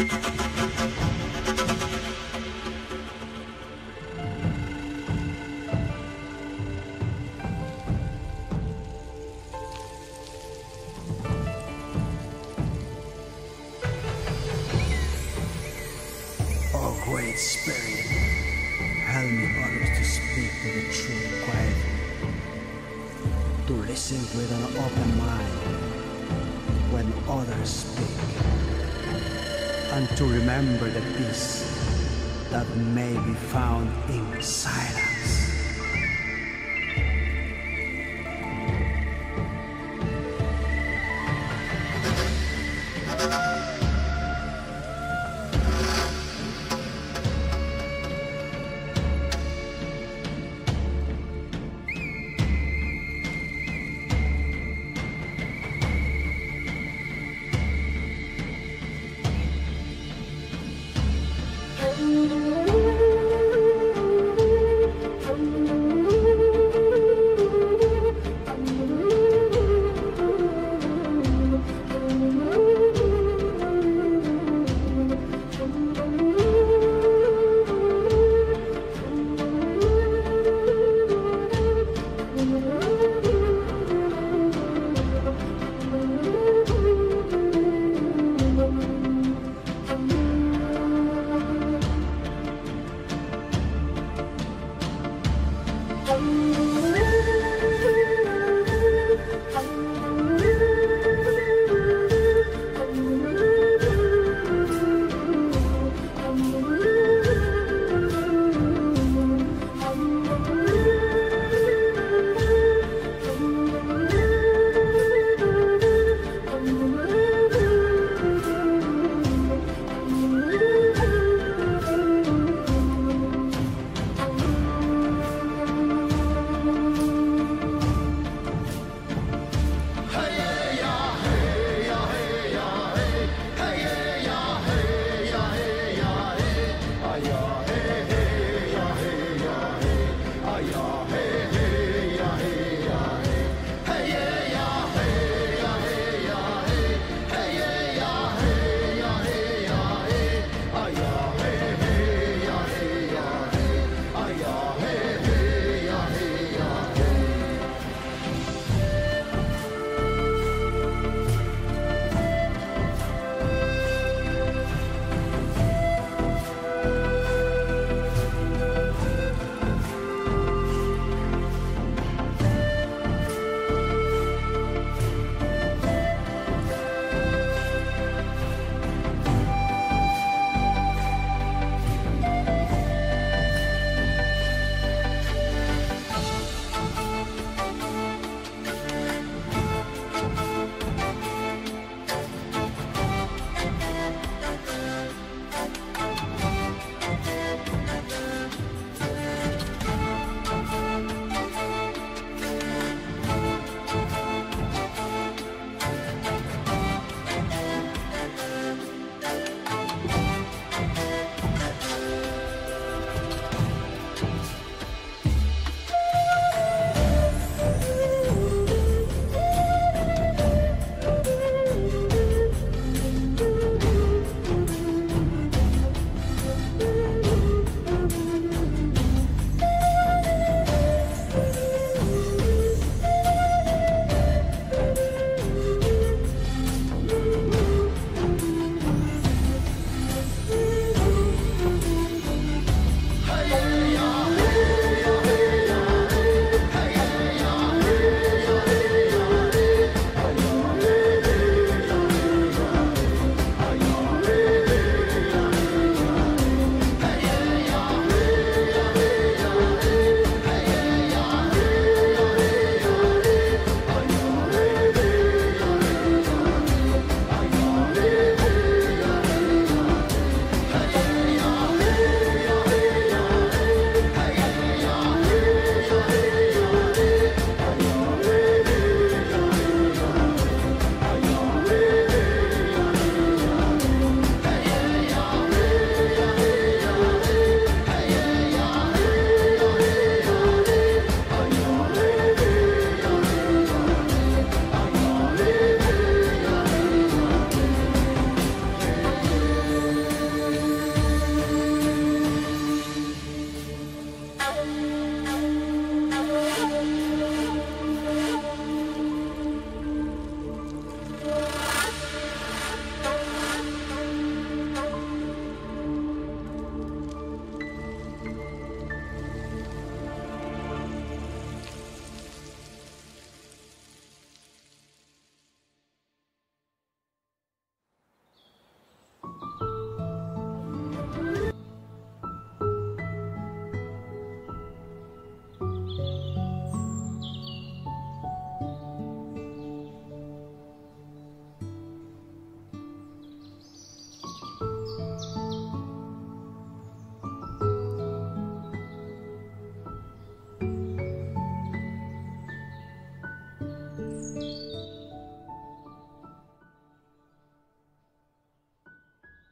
Oh, Great Spirit, help me always to speak to the truth quietly, to listen with an open mind when others speak, and to remember the peace that may be found in silence.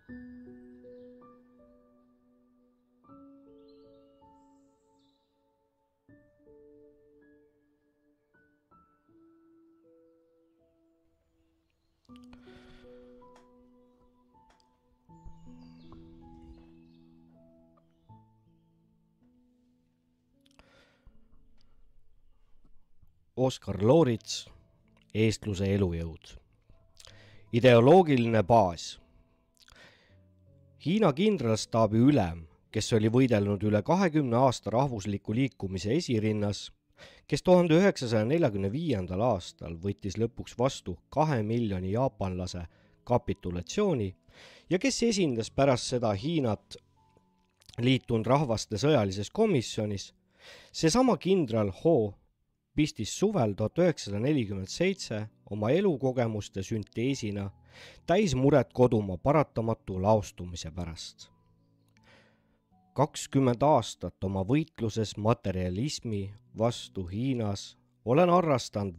Oskar Loorits, eestluse elujõud. Ideoloogiline baas. Hiina kindralstaabi ülem, kes oli võidelnud üle 20 aasta rahvusliku liikumise esirinnas, kes 1945. aastal võttis lõpuks vastu 2 miljoni jaapanlase kapitulatsiooni ja kes esindas pärast seda Hiinat liitunud rahvaste sõjalises komisjonis, seesama kindral Ho pistis suvel 1947 oma elukogemuste sünteesina täis muret kodumaa paratamatu laostumise pärast. 20 aastat oma võitluses materialismi vastu Hiinas olen harrastanud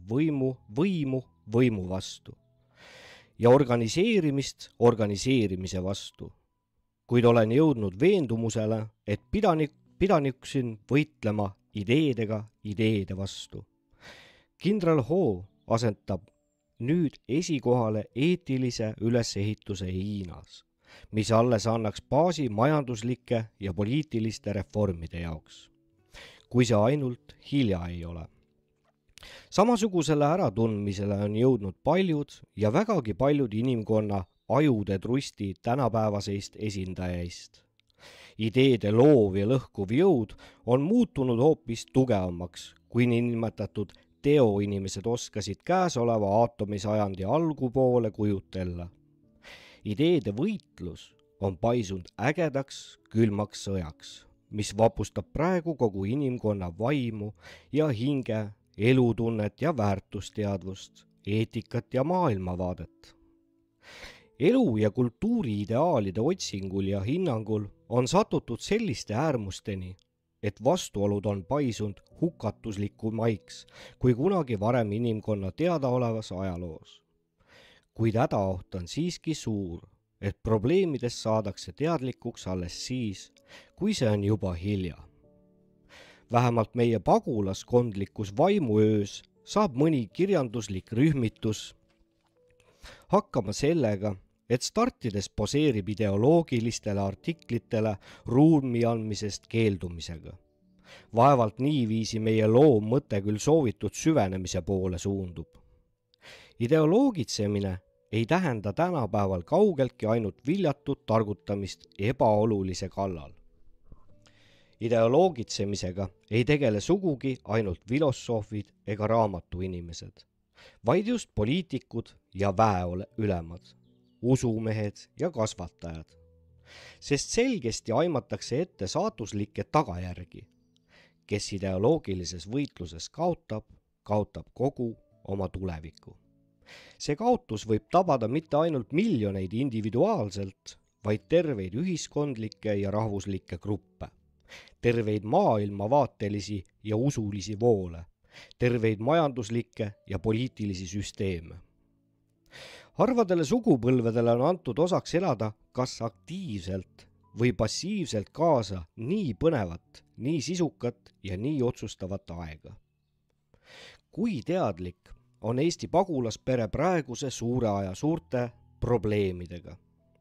võimu vastu ja organiseerimist organiseerimise vastu, kuid olen jõudnud veendumusele, et pidaniksin võitlema ideedega ideede vastu. Kindral Ho asentab nüüd esikohale eetilise ülesehituse Hiinas, mis alles annaks baasi majanduslike ja poliitiliste reformide jaoks, kui see ainult hilja ei ole. Samasugusele äratundmisele on jõudnud paljud ja vägagi paljud inimkonna ajude trusti tänapäevaseist esindajaist. Ideede loov ja lõhkuv jõud on muutunud hoopis tugevamaks, kui niinimetatud teoinimesed oskasid käesoleva aatomisajandi algupoole kujutella. Ideede võitlus on paisunud ägedaks külmaks sõjaks, mis vapustab praegu kogu inimkonna vaimu ja hinge, elutunnet ja väärtusteadvust, eetikat ja maailmavaadet. Elu- ja kultuuriideaalide otsingul ja hinnangul on satutud selliste äärmusteni, et vastuolud on paisunud hukatuslikumaiks kui kunagi varem inimkonna teadaolevas ajaloos. Kuid hädaoht on siiski suur, et probleemidest saadakse teadlikuks alles siis, kui see on juba hilja. Vähemalt meie pagulaskondlikus vaimuöös saab mõni kirjanduslik rühmitus hakkama sellega, et startides poseerib ideoloogilistele artiklitele ruumi andmisest keeldumisega. Vaevalt niiviisi meie loo mõte küll soovitud süvenemise poole suundub. Ideoloogitsemine ei tähenda tänapäeval kaugeltki ainult viljatut targutamist ebaolulise kallal. Ideoloogitsemisega ei tegele sugugi ainult filosoofid ega raamatuinimesed, vaid just poliitikud ja väeülemad, usumehed ja kasvatajad, sest selgesti aimatakse ette saatuslikke tagajärgi. Kes ideoloogilises võitluses kaotab kogu oma tuleviku. See kaotus võib tabada mitte ainult miljoneid individuaalselt, vaid terveid ühiskondlikke ja rahvuslikke gruppe, terveid maailmavaatelisi ja usulisi voole, terveid majanduslikke ja poliitilisi süsteeme. Harvadele sugupõlvedele on antud osaks elada kas aktiivselt või passiivselt kaasa nii põnevat, nii sisukat ja nii otsustavat aega. Kui teadlik on Eesti pagulaspere praeguse suure aja suurte probleemidega?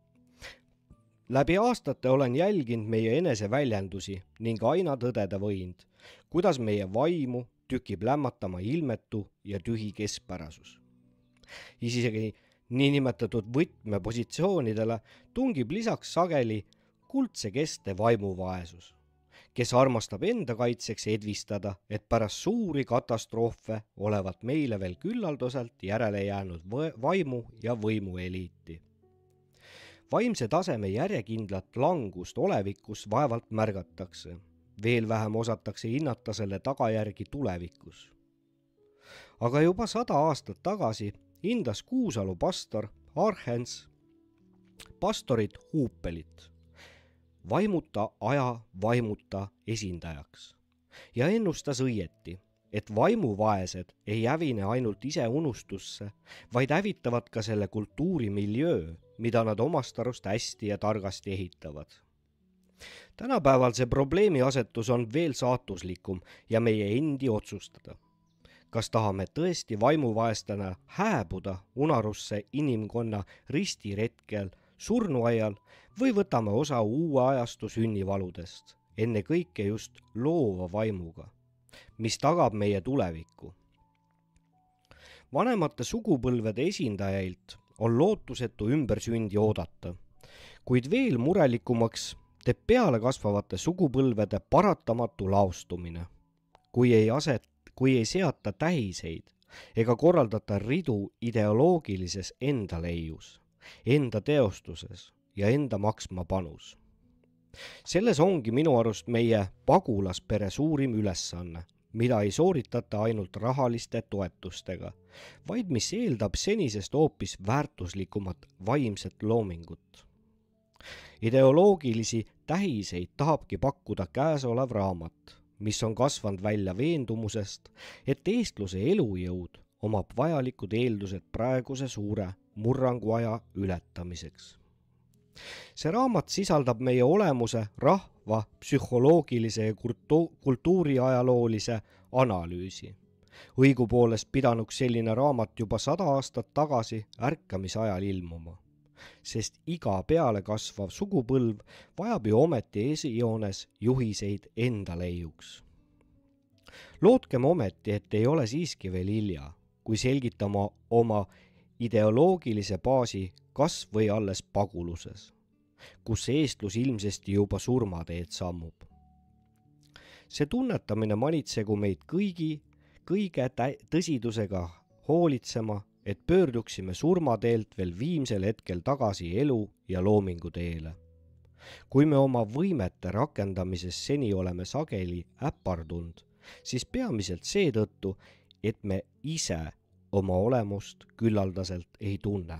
Läbi aastate olen jälginud meie eneseväljendusi ning aina tõdeda võinud, kuidas meie vaimu tükib lämmatama ilmetu ja tühi keskpärasus. Isegi niinimetatud võtmepositsioonidele tungib lisaks sageli kuldse keste vaimuvaesus, kes armastab enda kaitseks edvistada, et pärast suuri katastroofe olevat meile veel küllaldaselt järele jäänud vaimu ja võimueliiti. Vaimse taseme järjekindlat langust olevikus vaevalt märgatakse, veel vähem osatakse hinnata selle tagajärgi tulevikus. Aga juba 100 aastat tagasi hindas Kuusalu pastor Arhens pastorit Huupelit, vaimuta aja vaimuta esindajaks ja ennustas õieti, et vaimuvaesed ei hävine ainult ise unustusse, vaid hävitavad ka selle kultuurimiljöö mida nad omast arust hästi ja targasti ehitavad. Tänapäeval see probleemiasetus on veel saatuslikum ja meie endi otsustada. Kas tahame tõesti vaimuvaestena hääbuda unarusse inimkonna ristiretkel surnuaial või võtame osa uue ajastu sünnivaludest, enne kõike just loova vaimuga, mis tagab meie tulevikku. Vanemate sugupõlvede esindajailt on lootusetu ümbersündi oodata, kuid veel murelikumaks teeb peale kasvavate sugupõlvede paratamatu laostumine, kui ei seata tähiseid ega korraldata ridu ideoloogilises enda leius, enda teostuses ja enda maksma panus. Selles ongi minu arust meie pagulaspere suurim ülesanne, mida ei sooritata ainult rahaliste toetustega, vaid mis eeldab senisest hoopis väärtuslikumat vaimset loomingut. Ideoloogilisi tähiseid tahabki pakkuda käesolev raamat, mis on kasvanud välja veendumusest, et eestluse elujõud omab vajalikud eeldused praeguse suure murranguaja ületamiseks. See raamat sisaldab meie olemuse rahva psühholoogilise ja kultuuriajaloolise analüüsi. Õigupoolest pidanuks selline raamat juba 100 aastat tagasi ärkamisajal ilmuma, sest iga peale kasvav sugupõlv vajab ju ometi esijoones juhiseid enda leiuks. Lootkem ometi, et ei ole siiski veel hilja, kui selgitama oma ideoloogilise baasi kas või alles paguluses, kus eestlus ilmsesti juba surmateed sammub. See tunnetamine manitsegu meid kõige tõsidusega hoolitsema, et pöörduksime surmateelt veel viimsel hetkel tagasi elu ja loomingu teele. Kui me oma võimete rakendamises seni oleme sageli äpardunud, siis peamiselt seetõttu, et me ise oma olemust küllaldaselt ei tunne.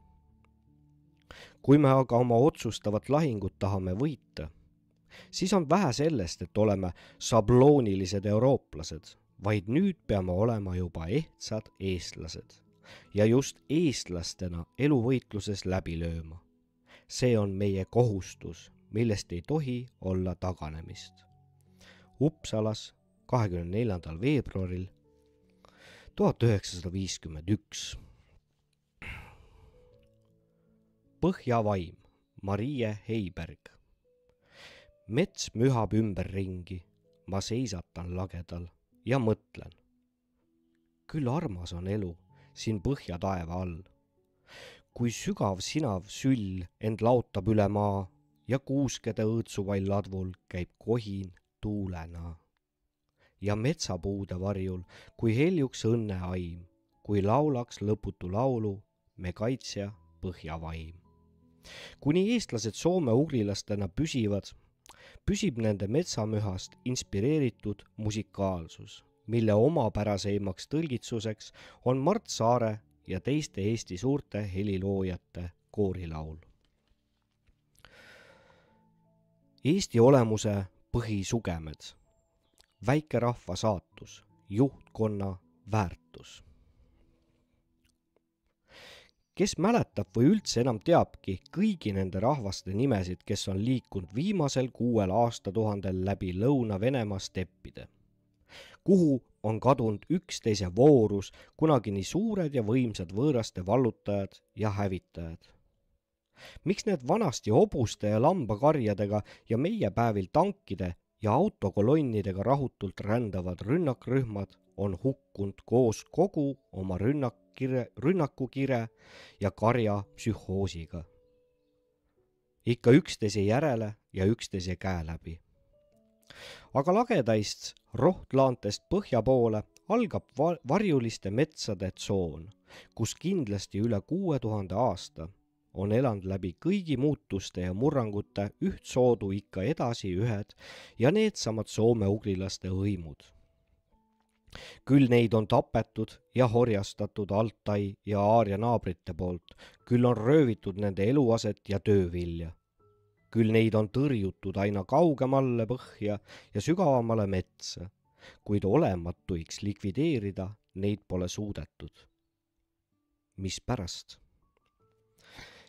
Kui me aga oma otsustavat lahingut tahame võita, siis on vähe sellest, et oleme sabloonilised eurooplased, vaid nüüd peame olema juba ehtsad eestlased ja just eestlastena eluvõitluses läbi lööma. See on meie kohustus, millest ei tohi olla taganemist. Uppsalas 24. veebruaril 1951. Põhjavaim, Marie Heiberg. Mets mühab ümberringi, ma seisatan lagedal ja mõtlen. Küll armas on elu siin põhja taeva all. Kui sügav sinav süll end lautab üle maa ja kuuskede õõtsuvail ladvul käib kohin tuulena. Ja metsapuude varjul, kui heljuks õnne aim, kui laulaks lõputu laulu me kaitsja põhjavaim. Kuni eestlased soome-ugrilastena püsib nende metsamühast inspireeritud musikaalsus, mille omapäraseimaks tõlgitsuseks on Mart Saare ja teiste Eesti suurte heliloojate koorilaul. Eesti olemuse põhisugemed, väikerahva saatus, juhtkonna väärtus. Kes mäletab või üldse enam teabki kõigi nende rahvaste nimesid, kes on liikunud viimasel 6 aastatuhandel läbi Lõuna-Venemaa steppide, kuhu on kadunud üksteise voorus kunagi nii suured ja võimsad võõraste vallutajad ja hävitajad. Miks need vanasti hobuste ja lambakarjadega ja meie päevil tankide ja autokolonnidega rahutult rändavad rünnakrühmad on hukkunud koos kogu oma rünnakukire ja karja psühhoosiga? Ikka üksteise järele ja üksteise käe läbi. Aga lagedaist rohtlaantest põhja poole algab varjuliste metsade tsoon, kus kindlasti üle 6000 aasta on elanud läbi kõigi muutuste ja murrangute ühtsoodu ikka edasi ühed ja needsamad soome-ugrilaste hõimud. Küll neid on tapetud ja horjastatud Altai ja Aaria naabrite poolt, küll on röövitud nende eluaset ja töövilja. Küll neid on tõrjutud aina kaugemalle põhja ja sügavamale metsa, kuid olematuiks likvideerida neid pole suudetud. Mispärast?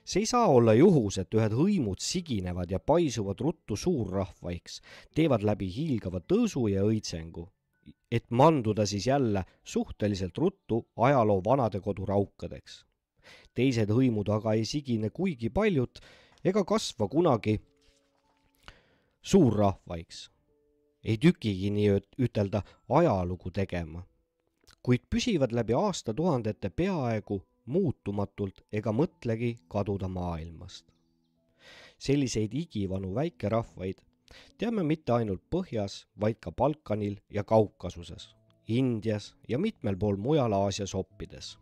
See ei saa olla juhus, et ühed hõimud siginevad ja paisuvad ruttu suurrahvaiks, teevad läbi hiilgava tõusu ja õitsengu, et manduda siis jälle suhteliselt ruttu ajaloo vanadekodu raukadeks. Teised hõimud aga ei sigine kuigi paljut ega kasva kunagi suurrahvaiks. Ei tükigi nii ütelda ajalugu tegema, kuid püsivad läbi aastatuhandete peaaegu muutumatult ega mõtlegi kaduda maailmast. Selliseid igivanu väikerahvaid teame mitte ainult Põhjas, vaid ka Balkanil ja Kaukasuses, Indias ja mitmel pool mujal Aasias oppides.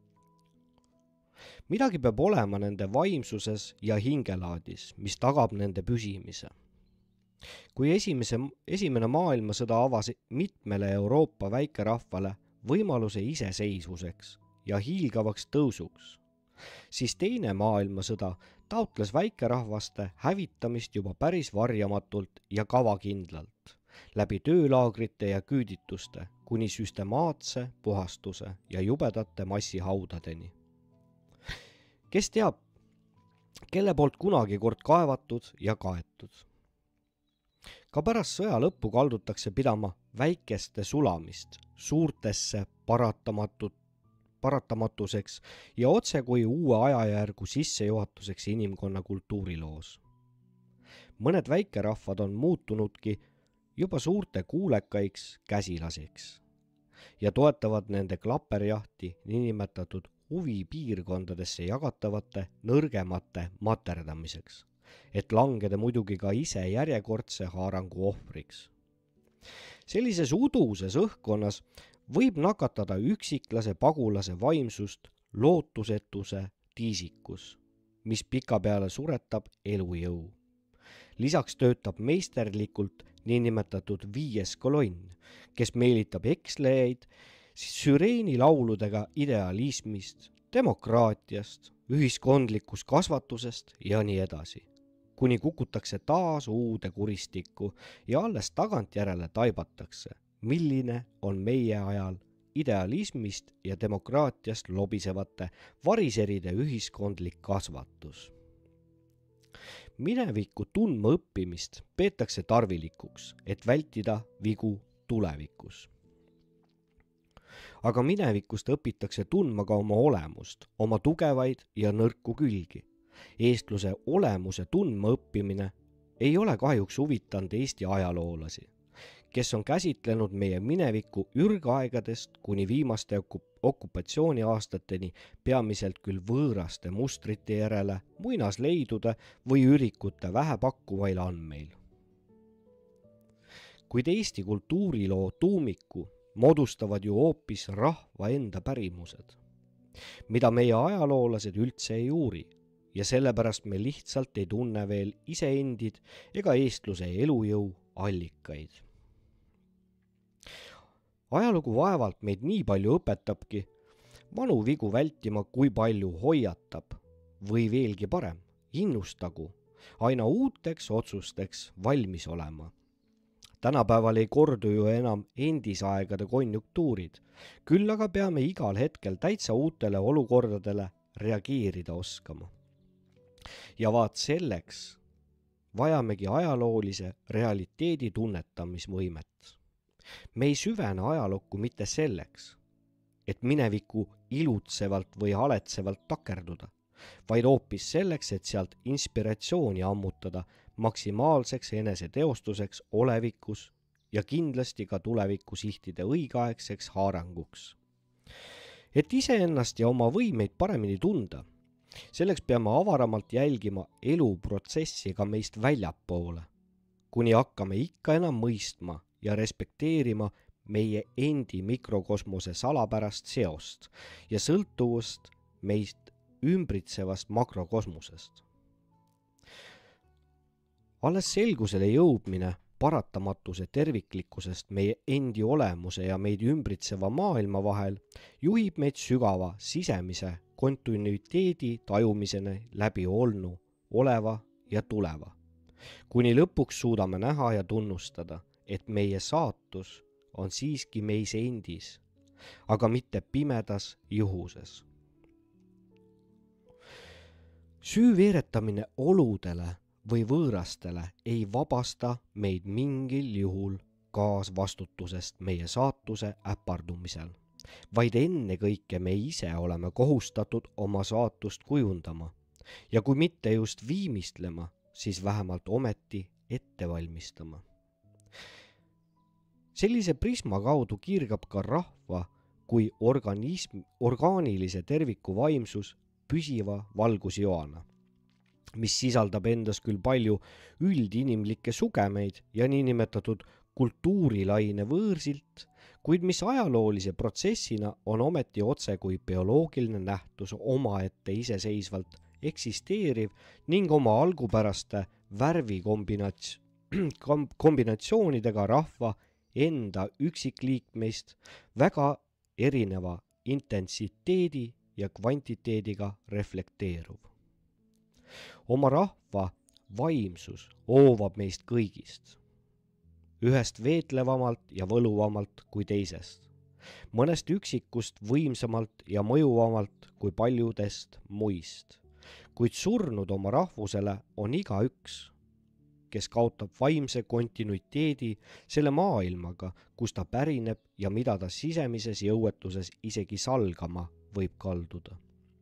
Midagi peab olema nende vaimsuses ja hingelaadis, mis tagab nende püsimise. Kui esimene maailmasõda avas mitmele Euroopa väikerahvale võimaluse iseseisvuseks ja hiilgavaks tõusuks, siis teine maailmasõda taotles väikerahvaste hävitamist juba päris varjamatult ja kavakindlalt, läbi töölaagrite ja küüdituste, kuni süstemaatse puhastuse ja jubedate massihaudadeni. Kes teab, kelle poolt kunagi kord kaevatud ja kaetud. Ka pärast sõja lõppu kaldutakse pidama väikeste sulamist suurtesse paratamatuseks ja otse kui uue ajajärgu sissejuhatuseks inimkonna kultuuriloos. Mõned väikerahvad on muutunudki juba suurte kuulekaiks käsilaseks ja toetavad nende klaperjahti niinimetatud huvipiirkondadesse jagatavate nõrgemate materdamiseks, et langeda muidugi ka ise järjekordse haarangu ohvriks. Sellises uduses õhkkonnas võib nakatada üksiklase pagulase vaimsust lootusetuse tiisikus, mis pikapeale suretab elujõu. Lisaks töötab meisterlikult niinimetatud 5. kolonn, kes meelitab ekslejaid süreenilauludega idealismist, demokraatiast, ühiskondlikust kasvatusest ja nii edasi, kuni kukutakse taas uude kuristikku ja alles tagantjärele taibatakse, milline on meie ajal idealismist ja demokraatiast lobisevate variseride ühiskondlik kasvatus. Mineviku tundma õppimist peetakse tarvilikuks, et vältida vigu tulevikus. Aga minevikust õpitakse tundma ka oma olemust, oma tugevaid ja nõrku külgi. Eestluse olemuse tundma õppimine ei ole kahjuks huvitanud Eesti ajaloolasi, kes on käsitlenud meie minevikku ürgaegadest kuni viimaste okupatsiooniaastateni peamiselt küll võõraste mustrite järele, muinasleidude või ürikute vähepakkuvail andmeil. Kuid Eesti kultuuriloo tuumiku moodustavad ju hoopis rahva enda pärimused, mida meie ajaloolased üldse ei uuri ja sellepärast me lihtsalt ei tunne veel iseendid ega eestluse elujõu allikaid. Ajalugu vaevalt meid nii palju õpetabki, vanu vigu vältima, kui palju hoiatab või veelgi parem, innustagu aina uuteks otsusteks valmis olema. Tänapäeval ei kordu ju enam endisaegade konjunktuurid, küll aga peame igal hetkel täitsa uutele olukordadele reageerida oskama. Ja vaat selleks vajamegi ajaloolise realiteedi tunnetamisvõimet. Me ei süvene ajalukku mitte selleks, et minevikku ilutsevalt või haletsevalt takerduda, vaid hoopis selleks, et sealt inspiratsiooni ammutada maksimaalseks eneseteostuseks olevikus ja kindlasti ka tuleviku sihtide õigeaegseks haaranguks. Et iseennast ja oma võimeid paremini tunda, selleks peame avaramalt jälgima eluprotsessi ka meist väljapoole, kuni hakkame ikka enam mõistma ja respekteerima meie endi mikrokosmose salapärast seost ja sõltuvust meist ümbritsevast makrokosmosest. Alles selgusele jõudmine paratamatuse terviklikkusest meie endi olemuse ja meid ümbritseva maailma vahel juhib meid sügava sisemise kontinuiteedi tajumiseni läbi olnu, oleva ja tuleva, kuni lõpuks suudame näha ja tunnustada, et meie saatus on siiski meis endis, aga mitte pimedas juhuses. süü veeretamine oludele või võõrastele ei vabasta meid mingil juhul kaasvastutusest meie saatuse äpardumisel, vaid ennekõike me ise oleme kohustatud oma saatust kujundama ja kui mitte just viimistlema, siis vähemalt ometi ette valmistama. Sellise prisma kaudu kirgab ka rahva kui orgaanilise terviku vaimsus püsiva valgusjoana, mis sisaldab endas küll palju üldinimlikke sugemeid ja niinimetatud kultuurilaine võõrsilt, kuid mis ajaloolise protsessina on ometi otse kui bioloogiline nähtus omaette iseseisvalt eksisteeriv ning oma algupäraste värvikombinatsioonidega rahva enda üksikliikmeist väga erineva intentsiteedi ja kvantiteediga reflekteeruv. Oma rahva vaimsus oovab meist kõigist, ühest veetlevamalt ja võluvamalt kui teisest, mõnest üksikust võimsamalt ja mõjuvamalt kui paljudest muist, kuid surnud oma rahvusele on igaüks, kes kaotab vaimse kontinuiteedi selle maailmaga, kus ta pärineb ja mida ta sisemises jõuetuses isegi salgama võib kalduda.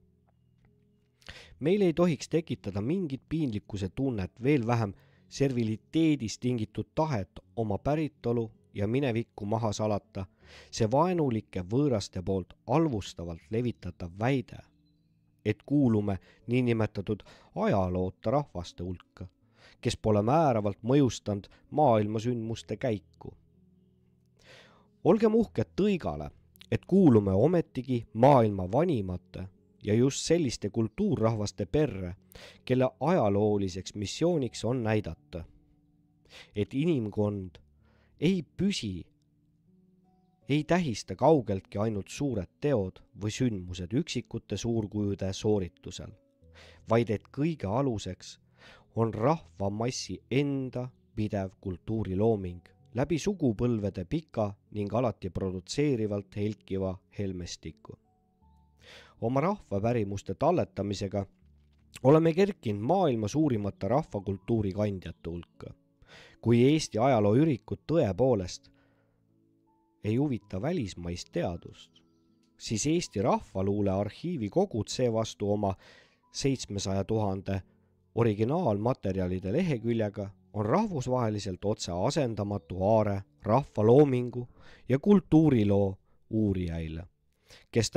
Meil ei tohiks tekitada mingit piinlikkuse tunnet, veel vähem serviliteedist tingitud tahet oma päritolu ja minevikku maha salata, see vaenulike võõraste poolt alvustavalt levitatav väide, et kuulume niinimetatud ajaloota rahvaste hulka, kes pole määravalt mõjustanud maailmasündmuste käiku. Olgem uhked tõigale, et kuulume ometigi maailma vanimate ja just selliste kultuurrahvaste perre, kelle ajalooliseks missiooniks on näidata, et inimkond ei püsi, ei tähista kaugeltki ainult suured teod või sündmused üksikute suurkujude sooritusel, vaid et kõige aluseks on rahvamassi enda pidev kultuurilooming läbi sugupõlvede pika ning alati produtseerivalt helkiva helmestiku. Oma rahvapärimuste talletamisega oleme kerkinud maailma suurimate rahvakultuuri kandjate hulka. Kui Eesti ajaloo ürikud tõepoolest ei huvita välismaist teadust, siis Eesti rahvaluule arhiivi kogud seevastu oma 700 000 originaalmaterjalide leheküljega on rahvusvaheliselt otse asendamatu aare rahvaloomingu ja kultuuriloo uurijaile, kes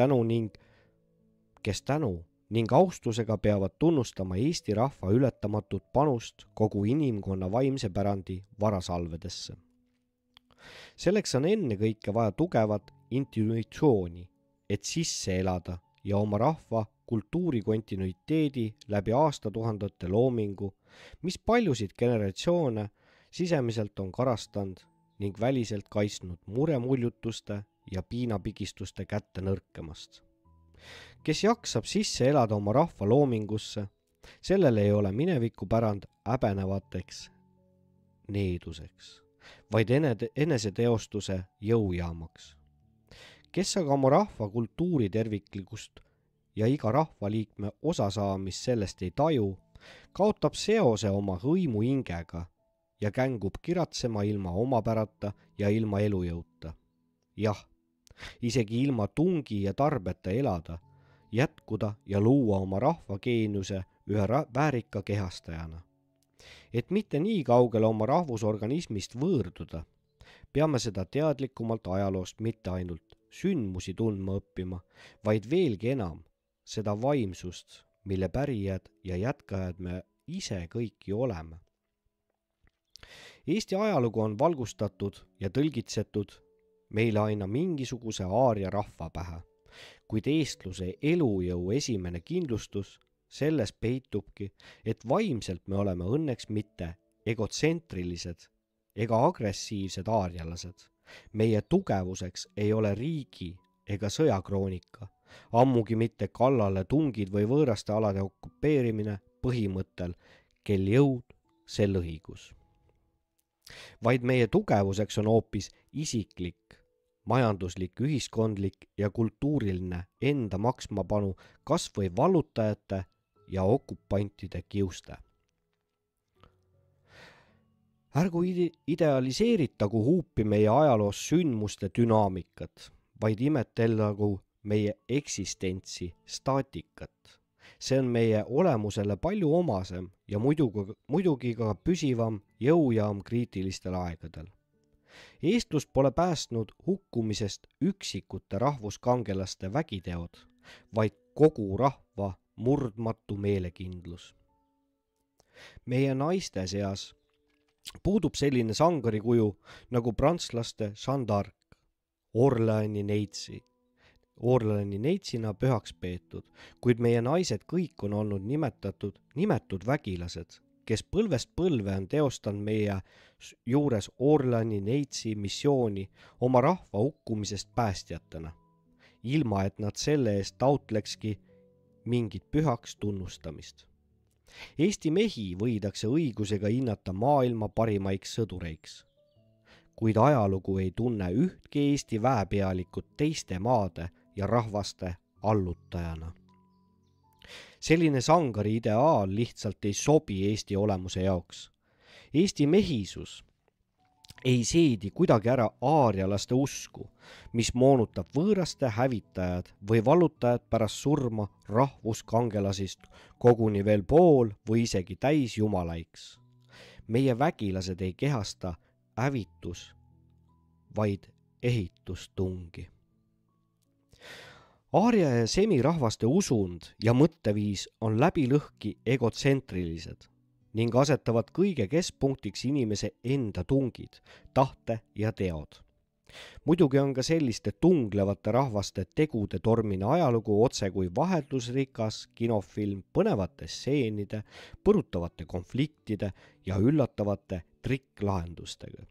tänu ning austusega peavad tunnustama Eesti rahva ületamatut panust kogu inimkonna vaimse pärandi varasalvedesse. Selleks on ennekõike vaja tugevat intuitsiooni, et sisse elada ja oma rahva kultuuri kontinuiteedi läbi aastatuhandete loomingu, mis paljusid generatsioone sisemiselt on karastanud ning väliselt kaitsnud muremuljutuste ja piinapigistuste kätte nõrkemast. Kes jaksab sisse elada oma rahva loomingusse, sellel ei ole minevikupärand häbenevateks needuseks, vaid eneseteostuse jõujaamaks. Kes aga oma rahva kultuuri terviklikust ja iga rahvaliikme osasaamist sellest ei taju, kaotab seose oma hõimu hingega ja kängub kiratsema ilma omapärata ja ilma elujõuta. Jah, isegi ilma tungi ja tarbeta elada, jätkuda ja luua oma rahva geeniuse ühe väärika kehastajana. Et mitte nii kaugele oma rahvusorganismist võõrduda, peame seda teadlikumalt ajaloost mitte ainult sündmusi tundma õppima, vaid veelgi enam seda vaimsust, mille pärijad ja jätkajad me ise kõiki oleme. Eesti ajalugu on valgustatud ja tõlgitsetud meile aina mingisuguse aaria rahva pähe, kuid eestluse elujõu esimene kindlustus selles peitubki, et vaimselt me oleme õnneks mitte egotsentrilised ega agressiivsed aarialased. Meie tugevuseks ei ole riigi ega sõjakroonika, ammugi mitte kallale tungid või võõraste alade okupeerimine põhimõttel, kel jõud, see lõhigus. Vaid meie tugevuseks on hoopis isiklik, majanduslik, ühiskondlik ja kultuuriline enda maksmapanu kas või vallutajate ja okupantide kiuste. Ärgu idealiseeritagu huupi meie ajaloos sündmuste dünaamikat, vaid imetellagu meie eksistentsi staatikat. See on meie olemusele palju omasem ja muidugi ka püsivam jõujaam kriitilistel aegadel. Eestlus pole päästnud hukkumisest üksikute rahvuskangelaste vägiteod, vaid kogu rahva murdmatu meelekindlus. Meie naiste seas puudub selline sangarikuju nagu prantslaste Jeanne d'Arc, Orleani neitsina pühaks peetud, kuid meie naised kõik on olnud nimetud vägilased, kes põlvest põlve on teostanud meie juures Orleani neitsi missiooni oma rahva hukkumisest päästjatena, ilma et nad selle eest taotlekski mingit pühaks tunnustamist. Eesti mehi võidakse õigusega hinnata maailma parimaiks sõdureiks, kuid ajalugu ei tunne ühtki Eesti väepealikut teiste maade ja rahvaste allutajana. Selline sangari ideaal lihtsalt ei sobi Eesti olemuse jaoks. Eesti mehisus ei seedi kuidagi ära aarialaste usku, mis moonutab võõraste hävitajad või vallutajad pärast surma rahvuskangelasist koguni veel pool või isegi täis jumalaiks. Meie vägilased ei kehasta hävitus, vaid ehitustungi. Aaria ja semirahvaste usund ja mõtteviis on läbi lõhki egotsentrilised ning asetavad kõige keskpunktiks inimese enda tungid, tahte ja teod. Muidugi on ka selliste tunglevate rahvaste tegude tormine ajalugu otse kui vaheldusrikas kinofilm põnevate stseenide, põrutavate konfliktide ja üllatavate trikklahendustega.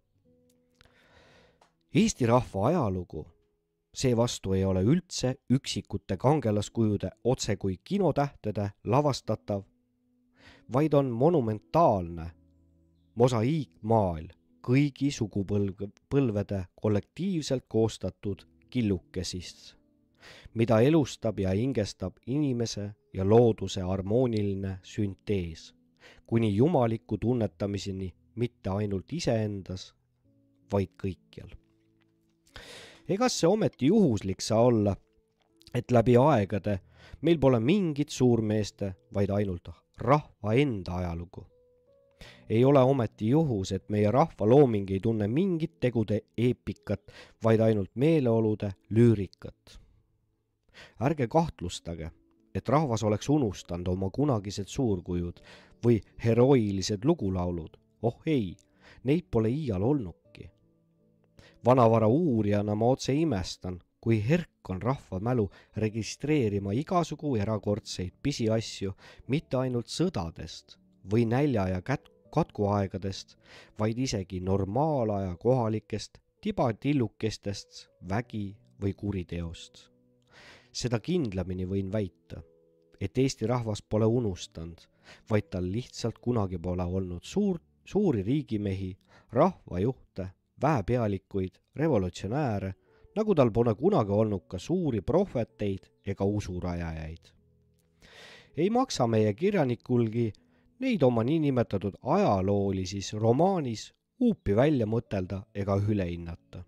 Eesti rahva ajalugu seevastu ei ole üldse üksikute kangelaskujude otse kui kinotähtede lavastatav, vaid on monumentaalne mosaiikmaal kõigi sugupõlvede kollektiivselt koostatud killukesist, mida elustab ja hingestab inimese ja looduse harmooniline süntees, kuni jumaliku tunnetamiseni mitte ainult iseendas, vaid kõikjal. Egas see ometi juhuslik saa olla, et läbi aegade meil pole mingit suurmeeste, vaid ainult rahva enda ajalugu. Ei ole ometi juhus, et meie rahva looming ei tunne mingit tegude eepikat, vaid ainult meeleolude lüürikat. Ärge kahtlustage, et rahvas oleks unustanud oma kunagised suurkujud või heroilised lugulaulud. Oh ei, neid pole iial olnudki. Vanavara uurijana ma otse imestan, kui herk on rahva mälu registreerima igasugu erakordseid pisiasju mitte ainult sõdadest või nälja ja katkuaegadest, vaid isegi normaalaja kohalikest tibatillukestest vägi või kuriteost. Seda kindlamini võin väita, et Eesti rahvas pole unustanud, vaid tal lihtsalt kunagi pole olnud suuri riigimehi, rahvajuhte, väepealikuid, revolutsionääre, nagu tal pole kunagi olnud ka suuri prohveteid ega usurajajaid. Ei maksa meie kirjanikulgi neid oma niinimetatud ajaloolisis romaanis huupi välja mõtelda ega üle hinnata.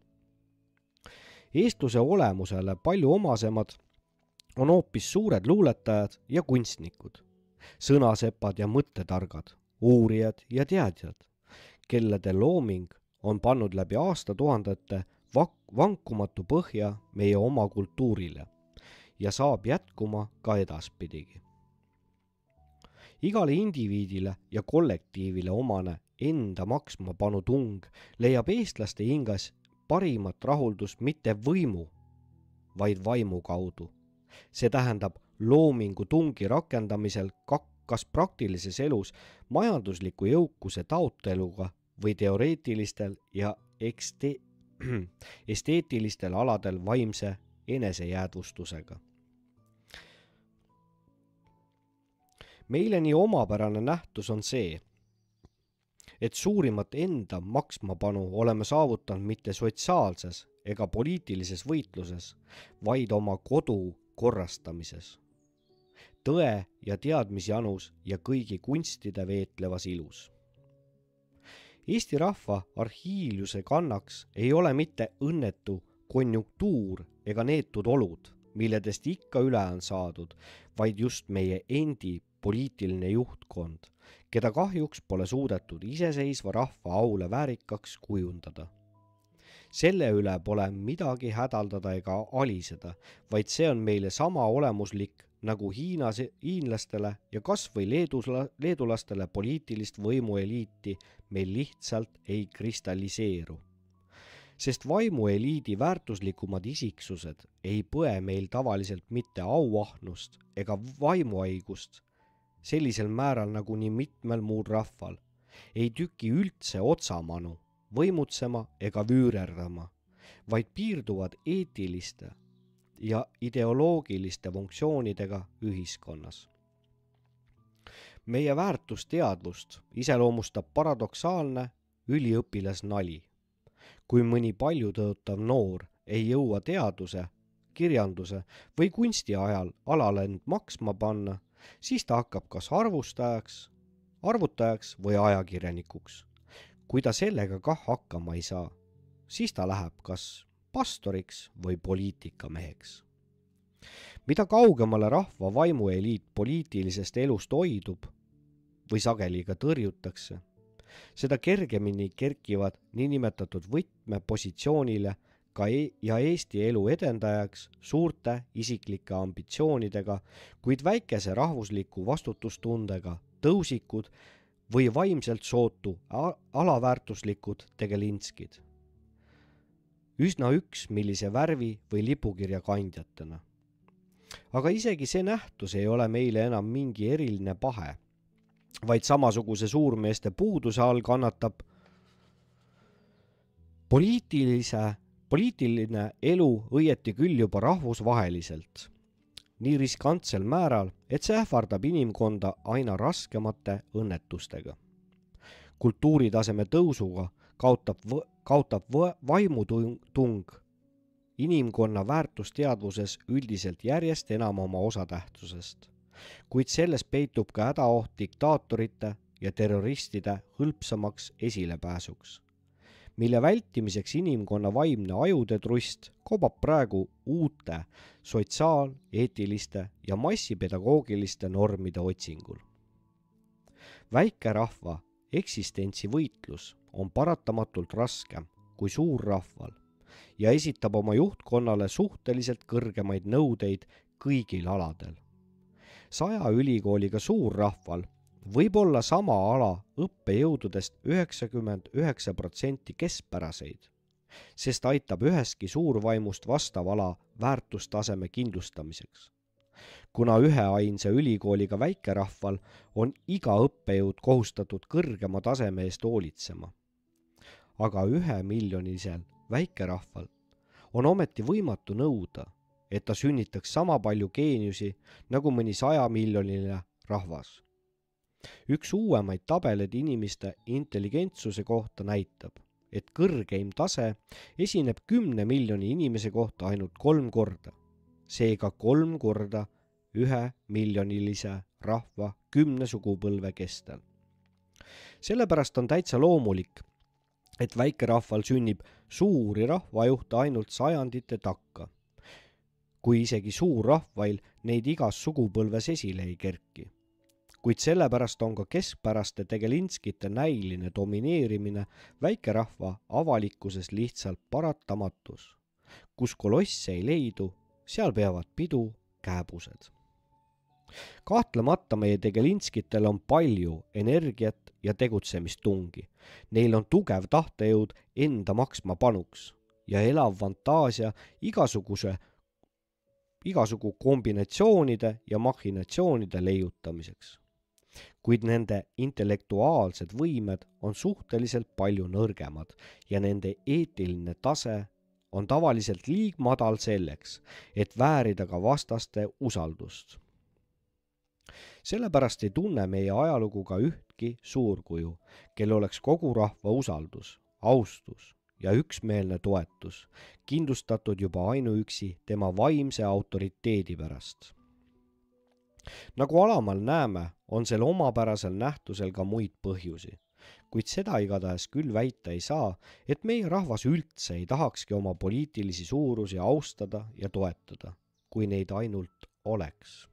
Eestluse olemusele palju omasemad on hoopis suured luuletajad ja kunstnikud, sõnasepad ja mõttetargad, uurijad ja teadjad, kellede looming on pannud läbi aastatuhandete vankumatu põhja meie oma kultuurile ja saab jätkuma ka edaspidigi. Igale indiviidile ja kollektiivile omane enda maksmapanu tung leiab eestlaste hingas parimat rahuldust mitte võimu, vaid vaimu kaudu. See tähendab loomingu tungi rakendamisel kas praktilises elus majandusliku jõukuse taotleluga või teoreetilistel ja esteetilistel aladel vaimse enesejäädvustusega. Meile nii omapärane nähtus on see, et suurimat enda maksmapanu oleme saavutanud mitte sotsiaalses ega poliitilises võitluses, vaid oma kodu korrastamises. tõe ja teadmisjanus ja kõigi kunstide veetlevas ilus. Eesti rahva arhiiliuse kannaks ei ole mitte õnnetu konjunktuur ega neetud olud, milledest ikka üle on saadud, vaid just meie endi poliitiline juhtkond, keda kahjuks pole suudetud iseseisva rahva aule väärikaks kujundada. Selle üle pole midagi hädaldada ega aliseda, vaid see on meile sama olemuslik nagu hiinlastele ja kas või leedulastele poliitilist võimueliiti meil lihtsalt ei kristalliseeru. Sest vaimueliidi väärtuslikumad isiksused ei põe meil tavaliselt mitte auahnust ega vaimuhaigust, sellisel määral nagu nii mitmel muud rahval, ei tüki üldse otsamanu, võimutsema ega vüürerdama, vaid piirduvad eetiliste ja ideoloogiliste funktsioonidega ühiskonnas. Meie väärtusteadvust iseloomustab paradoksaalne üliõpilasnali. Kui mõni paljutõotav noor ei jõua teaduse, kirjanduse või kunsti ajal alale end maksma panna, siis ta hakkab kas arvutajaks või ajakirjanikuks. Kui ta sellega kah hakkama ei saa, siis ta läheb kas pastoriks või poliitikameheks. Mida kaugemale rahva vaimueliit poliitilisest elust hoidub või sageli ka tõrjutakse, seda kergemini kerkivad niinimetatud võtmepositsioonile ja Eesti elu edendajaks suurte isiklike ambitsioonidega, kuid väikese rahvusliku vastutustundega tõusikud või vaimselt sootu alaväärtuslikud tegelinskid. Üsna millise värvi või lipukirja kandjatena. Aga isegi see nähtus ei ole meile enam mingi eriline pahe, vaid samasuguse suurmeeste puuduse all kannatab poliitiline elu õieti küll juba rahvusvaheliselt, nii riskantsel määral, et see ähvardab inimkonda aina raskemate õnnetustega. Kultuuritaseme tõusuga kaotab vaimutung inimkonna väärtusteadvuses üldiselt järjest enam oma osatähtsusest, kuid selles peitub ka hädaoht diktaatorite ja terroristide hõlpsamaks esilepääsuks, mille vältimiseks inimkonna vaimne ajude trust kobab praegu uute sotsiaal-, eetiliste ja massipedagoogiliste normide otsingul. Väikerahva eksistentsivõitlus on paratamatult raskem kui suurrahval ja esitab oma juhtkonnale suhteliselt kõrgemaid nõudeid kõigil aladel. 100 ülikooliga suurrahval võib olla sama ala õppejõududest 99% keskpäraseid, sest aitab üheski suurvaimust vastav ala väärtustaseme kindlustamiseks. Kuna üheainsa ülikooliga väikerahval on iga õppejõud kohustatud kõrgema taseme eest hoolitsema. Aga 1 miljonilisel väikerahval on ometi võimatu nõuda, et ta sünnitaks sama palju geeniusi nagu mõni 100 miljoniline rahvas. Üks uuemaid tabeleid inimeste intelligentsuse kohta näitab, et kõrgeim tase esineb 10 miljoni inimese kohta ainult 3 korda, seega 3 korda 1 miljonilise rahva 10 sugupõlve kestel. Sellepärast on täitsa loomulik, et väikerahval sünnib suuri rahvajuhte ainult sajandite takka, kui isegi suurrahvail neid igas sugupõlves esile ei kerki. Kuid sellepärast on ka keskpäraste tegelinskite näiline domineerimine väikerahva avalikkuses lihtsalt paratamatus. Kus kolosse ei leidu, seal peavad pidu kääbused. Kahtlemata meie tegelinskitel on palju energiat ja tegutsemistungi. Neil on tugev tahtejõud enda maksma panuks ja elav fantaasia igasugu kombinatsioonide ja machinatsioonide leiutamiseks. Kuid nende intellektuaalsed võimed on suhteliselt palju nõrgemad ja nende eetiline tase on tavaliselt liig madal selleks, et väärida ka vastaste usaldust. Sellepärast ei tunne meie ajalugu ka ühtki suurkuju, kel oleks kogu rahva usaldus, austus ja üksmeelne toetus, kindlustatud juba ainuüksi tema vaimse autoriteedi pärast. Nagu alamal näeme, on sel omapärasel nähtusel ka muid põhjusi, kuid seda igatahes küll väita ei saa, et meie rahvas üldse ei tahakski oma poliitilisi suurusi austada ja toetada, kui neid ainult oleks.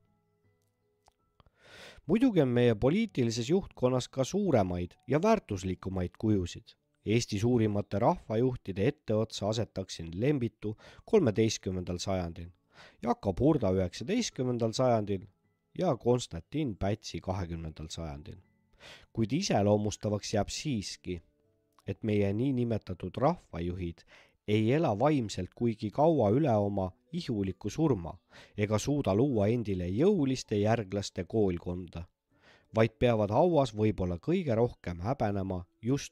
Muidugi on meie poliitilises juhtkonnas ka suuremaid ja väärtuslikumaid kujusid. Eesti suurimate rahvajuhtide etteotsa asetaksin Lembitu 13. sajandil, Jakob Hurda 19. sajandil ja Konstantin Pätsi 20. sajandil. Kuid iseloomustavaks jääb siiski, et meie niinimetatud rahvajuhid ei ela vaimselt kuigi kaua üle oma ihuliku surma ega suuda luua endile jõuliste järglaste koolkonda, vaid peavad hauas võib-olla kõige rohkem häbenema just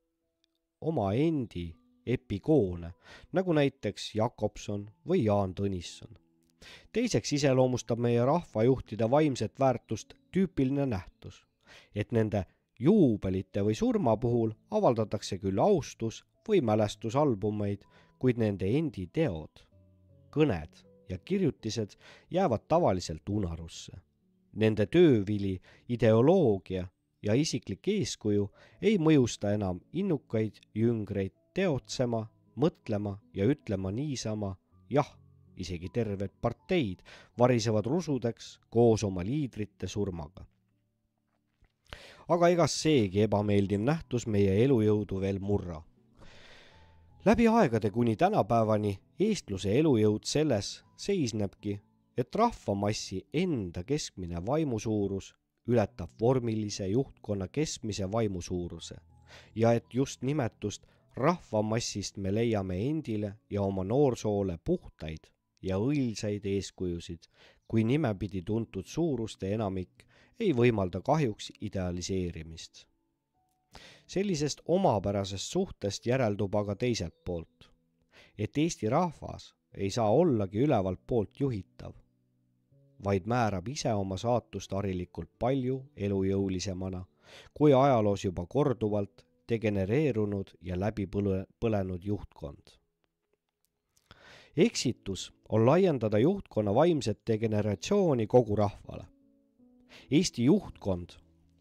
oma endi epikoone, nagu näiteks Jakobson või Jaan Tõnisson. Teiseks iseloomustab meie rahvajuhtide vaimset väärtust tüüpiline nähtus, et nende juubelite või surma puhul avaldatakse küll austus või mälestusalbumeid, kuid nende endi teod, kõned ja kirjutised jäävad tavaliselt unarusse. Nende töövili, ideoloogia ja isiklik eeskuju ei mõjusta enam innukaid jüngreid teotsema, mõtlema ja ütlema niisama, jah, isegi terved parteid varisevad rusudeks koos oma liidrite surmaga. Aga egas seegi ebameeldiv nähtus meie elujõudu veel murra. Läbi aegade kuni tänapäevani eestluse elujõud selles seisnebki, et rahvamassi enda keskmine vaimusuurus ületab vormilise juhtkonna keskmise vaimusuuruse ja et just nimetust rahvamassist me leiame endile ja oma noorsoole puhtaid ja õilsaid eeskujusid, kui nimepidi tuntud suuruste enamik ei võimalda kahjuks idealiseerimist. Sellisest omapärasest suhtest järeldub aga teiselt poolt, et Eesti rahvas ei saa ollagi ülevalt poolt juhitav, vaid määrab ise oma saatust harilikult palju elujõulisemana, kui ajaloos juba korduvalt degenereerunud ja läbi põlenud juhtkond. Eksitus on laiendada juhtkonna vaimset degeneratsiooni kogu rahvale. Eesti juhtkond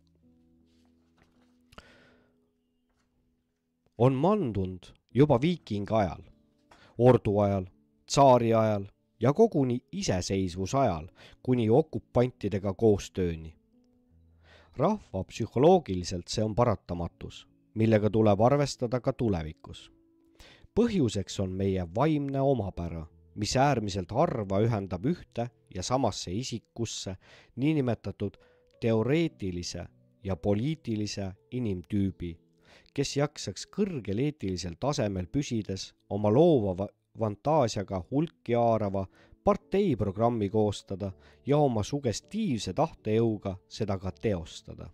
on mandunud juba viiking ajal, ordu ajal, tsaari ajal ja koguni iseseisvus ajal kuni okupantidega koostööni. Rahva psühholoogiliselt see on paratamatus, millega tuleb arvestada ka tulevikus. Põhjuseks on meie vaimne omapära, mis äärmiselt harva ühendab ühte ja samasse isikusse niinimetatud teoreetilise ja poliitilise inimtüübi, kes jaksaks kõrgel eetilisel tasemel püsides oma loova fantaasiaga hulki haarava parteiprogrammi koostada ja oma sugestiivse tahtejõuga seda ka teostada.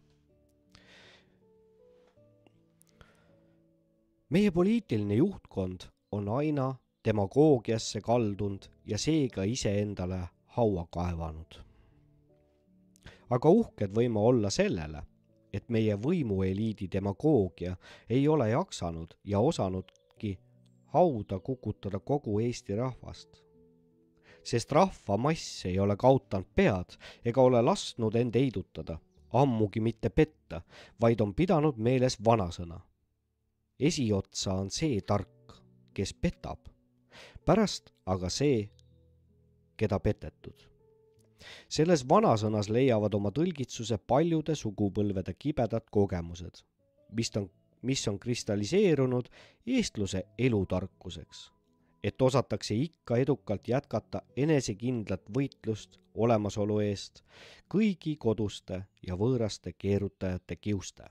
Meie poliitiline juhtkond on aina demagoogiasse kaldunud ja seega iseendale haua kaevanud. Aga uhked võime olla sellele, et meie võimueliidi demagoogia ei ole jaksanud ja osanudki hauda kukutada kogu Eesti rahvast. Sest rahvamass ei ole kaotanud pead ega ole lasknud end heidutada, ammugi mitte petta, vaid on pidanud meeles vanasõna. Esiotsa on see tark, kes petab, pärast aga see, keda petetud. Selles vanasõnas leiavad oma tõlgitsuse paljude sugupõlvede kibedad kogemused, mis on kristalliseerunud eestluse elutarkuseks, et osatakse ikka edukalt jätkata enesekindlat võitlust olemasolu eest kõigi koduste ja võõraste keerutajate kiuste.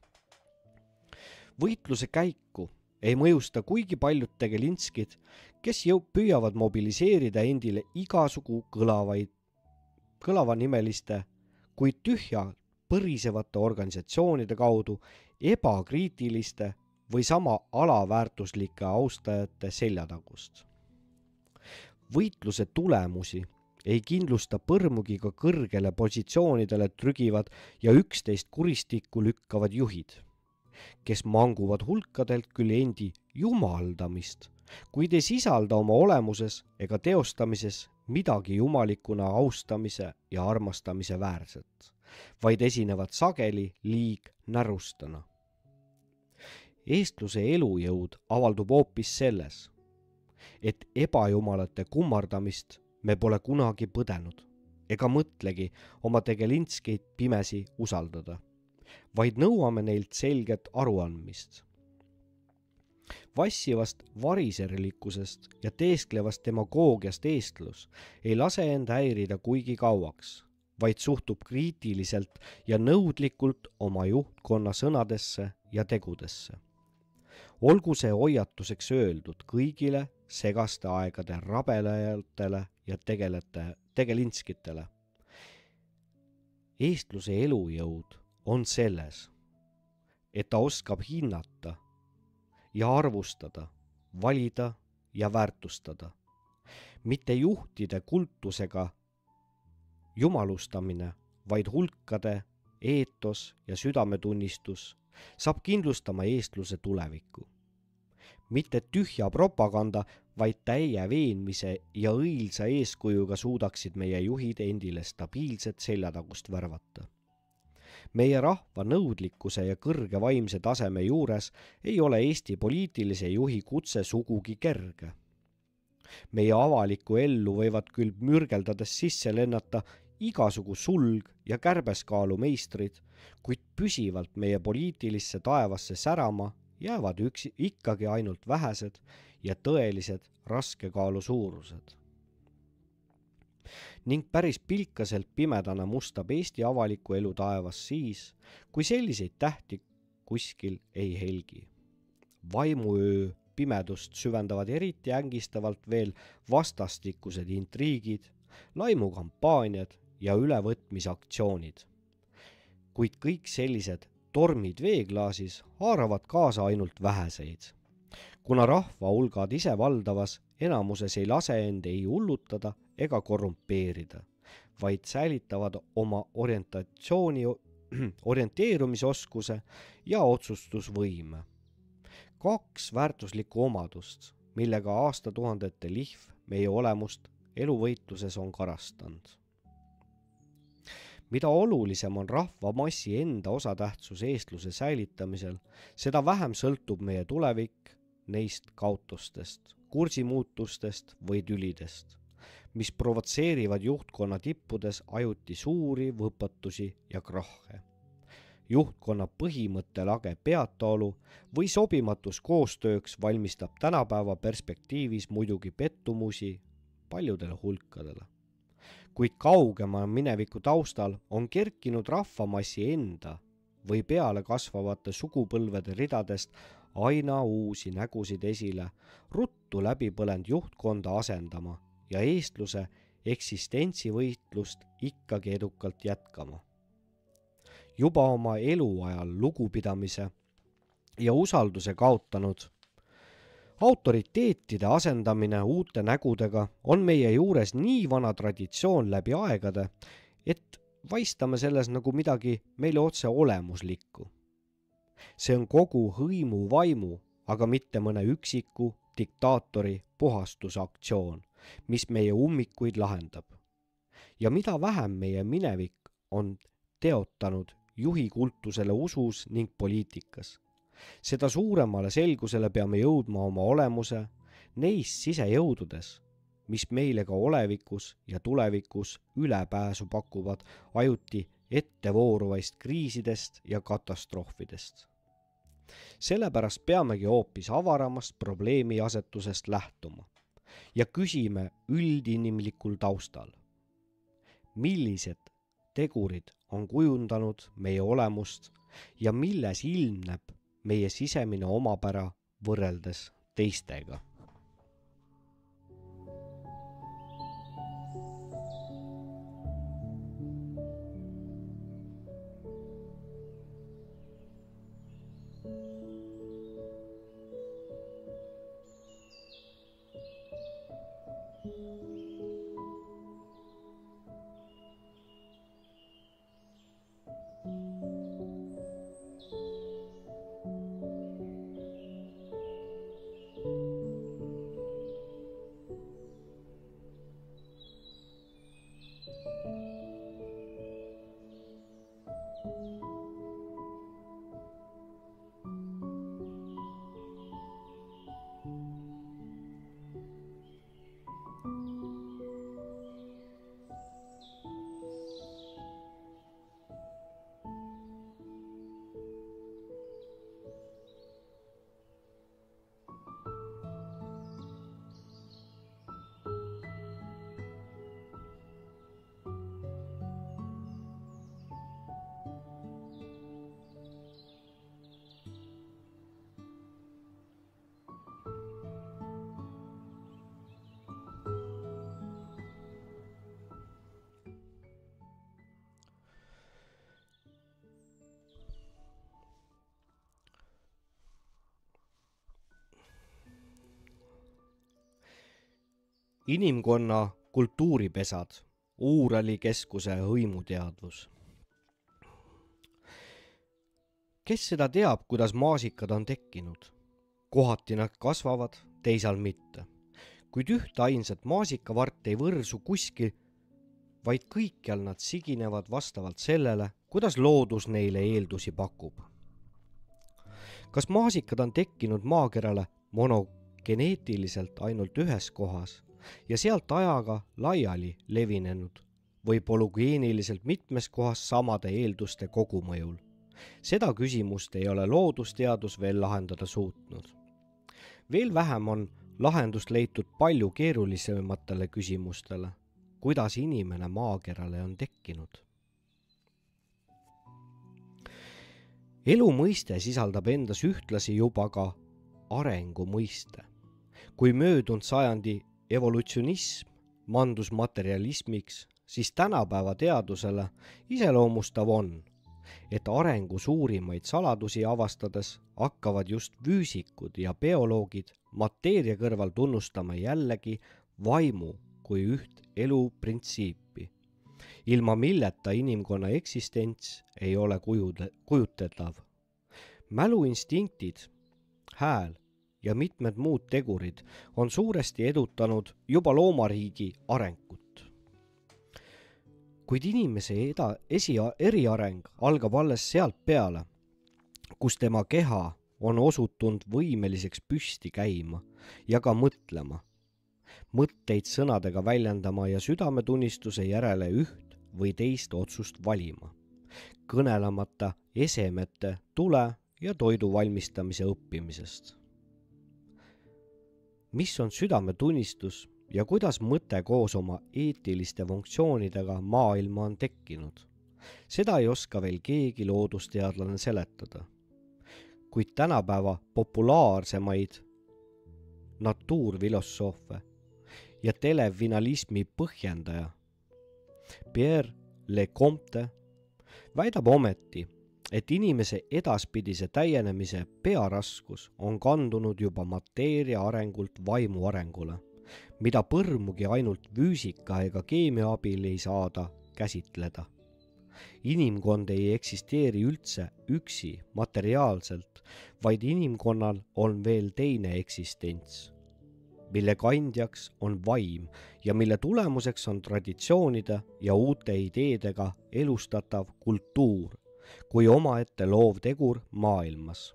Võitluse käiku ei mõjusta kuigi paljud tegelinskid, kes püüavad mobiliseerida endile igasugu kõlavanimeliste, kuid tühja põrisevate organisatsioonide kaudu ebakriitiliste või sama alaväärtuslike austajate seljatagust. Võitluse tulemusi ei kindlusta põrmugi ka kõrgele positsioonidele trügivad ja üksteist kuristikku lükkavad juhid, kes manguvad hulkadelt küll endi jumaldamist, kuid ei sisalda oma olemuses ega teostamises midagi jumalikuna austamise ja armastamise väärset, vaid esinevad sageli liignärustana. Eestluse elujõud avaldub hoopis selles, et ebajumalate kummardamist me pole kunagi põdenud ega mõtlegi oma tegelinskeid pimesi usaldada, vaid nõuame neilt selget aruandmist. Vassivast variserlikkusest ja teesklevast demagoogiast eestlus ei lase end häirida kuigi kauaks, vaid suhtub kriitiliselt ja nõudlikult oma juhtkonna sõnadesse ja tegudesse. Olgu see hoiatuseks öeldud kõigile segaste aegade rabelejatele ja tegelinskitele. Eestluse elujõud on selles, et ta oskab hinnata ja arvustada, valida ja väärtustada. Mitte juhtide kultusega jumalustamine, vaid hulkade eetos ja südametunnistus saab kindlustama eestluse tulevikku. Mitte tühja propaganda, vaid täie veenmise ja õilsa eeskujuga suudaksid meie juhid endile stabiilset seljatagust värvata. Meie rahva nõudlikkuse ja kõrge vaimse taseme juures ei ole Eesti poliitilise juhi kutse sugugi kerge. Meie avalikku ellu võivad küll mürgeldades sisse lennata igasugu sulg- ja kärbeskaalu meistrid, kuid püsivalt meie poliitilisse taevasse särama jäävad ikkagi ainult vähesed ja tõelised raskekaalu suurused. Ning päris pilkaselt pimedana mustab Eesti avaliku elu taevas siis, kui selliseid tähti kuskil ei helgi. Vaimuöö pimedust süvendavad eriti ängistavalt veel vastastikused intriigid, laimukampaaniad ja ülevõtmisaktsioonid. Kuid kõik sellised tormid veeklaasis haaravad kaasa ainult väheseid. Kuna rahva hulgad ise valdavas enamuses ei lase end ei hullutada ega korrumpeerida, vaid säilitavad oma orienteerumisoskuse ja otsustusvõime. 2 väärtuslikku omadust, millega aastatuhandete lihv meie olemust eluvõitluses on karastanud. Mida olulisem on rahva massi enda osatähtsus eestluse säilitamisel, seda vähem sõltub meie tulevik neist kaotustest, kursimuutustest või tülidest, mis provotseerivad juhtkonna tippudes ajuti suuri võpatusi ja krahhe. Juhtkonna põhimõttelage peataolu või sobimatus koostööks valmistab tänapäeva perspektiivis muidugi pettumusi paljudele hulkadele. Kuid kaugema mineviku taustal on kerkinud rahvamassi enda või peale kasvavate sugupõlvede ridadest aina uusi nägusid esile, ruttu läbipõlend juhtkonda asendama ja eestluse eksistentsivõitlust ikkagi edukalt jätkama. Juba oma eluajal lugupidamise ja usalduse kaotanud autoriteetide asendamine uute nägudega on meie juures nii vana traditsioon läbi aegade, et vaistame selles nagu midagi meile otse olemuslikku. See on kogu hõimu vaimu, aga mitte mõne üksiku diktaatori puhastusaktsioon, mis meie ummikuid lahendab. Ja mida vähem meie minevik on teotanud juhi kultusele usus ning poliitikas, seda suuremale selgusele peame jõudma oma olemuse neis sisejõududes, mis meile ka olevikus ja tulevikus ülepääsu pakuvad ajuti ettevooruvaist kriisidest ja katastroofidest. Sellepärast peamegi hoopis avaramast probleemi asetusest lähtuma ja küsime üldinimlikul taustal. Millised tegurid on kujundanud meie olemust ja milles ilmneb meie sisemine omapära võrreldes teistega? inimkonna kultuuripesad, Uurali keskuse hõimuteadvus. Kes seda teab, kuidas maasikad on tekkinud? Kohati nad kasvavad, teisal mitte. Kuid ühte ainsat maasikavart ei võrsu kuskil, vaid kõikjal nad siginevad vastavalt sellele, kuidas loodus neile eeldusi pakub. Kas maasikad on tekkinud maakerale monogeneetiliselt ainult ühes kohas ja sealt ajaga laiali levinenud või polügeeniliselt mitmes kohas samade eelduste kogumõjul? Seda küsimust ei ole loodusteadus veel lahendada suutnud. Veel vähem on lahendust leitud palju keerulisematele küsimustele, kuidas inimene maakerale on tekkinud. Elu mõiste sisaldab endas ühtlasi juba ka arengu mõiste. Kui möödunud sajandi evolutsionism mandus materialismiks, siis tänapäeva teadusele iseloomustav on, et arengu suurimaid saladusi avastades hakkavad just füüsikud ja bioloogid mateeria kõrval tunnustama jällegi vaimu kui üht eluprintsiipi, ilma milleta inimkonna eksistents ei ole kujutatav. Mäluinstinktid, hääl ja mitmed muud tegurid on suuresti edutanud juba loomariigi arengut. Kuid inimese eriareng algab alles sealt peale, kus tema keha on osutunud võimeliseks püsti käima ja ka mõtlema, mõtteid sõnadega väljendama ja südametunnistuse järele üht või teist otsust valima, kõnelemata esemete, tule ja toidu valmistamise õppimisest. Mis on südametunnistus ja kuidas mõte koos oma eetiliste funktsioonidega maailma on tekkinud? Seda ei oska veel keegi loodusteadlane seletada. Kuid tänapäeva populaarsemaid natuurfilosoofe ja televinalismi põhjendaja Pierre Lecomte väidab ometi, et inimese edaspidise täienemise pearaskus on kandunud juba mateeria arengult vaimu arengule, mida põrmugi ainult füüsika ega keemia abil ei saada käsitleda. Inimkond ei eksisteeri üldse üksi materiaalselt, vaid inimkonnal on veel teine eksistents, mille kandjaks on vaim ja mille tulemuseks on traditsioonide ja uute ideedega elustatav kultuur kui omaette loov tegur maailmas.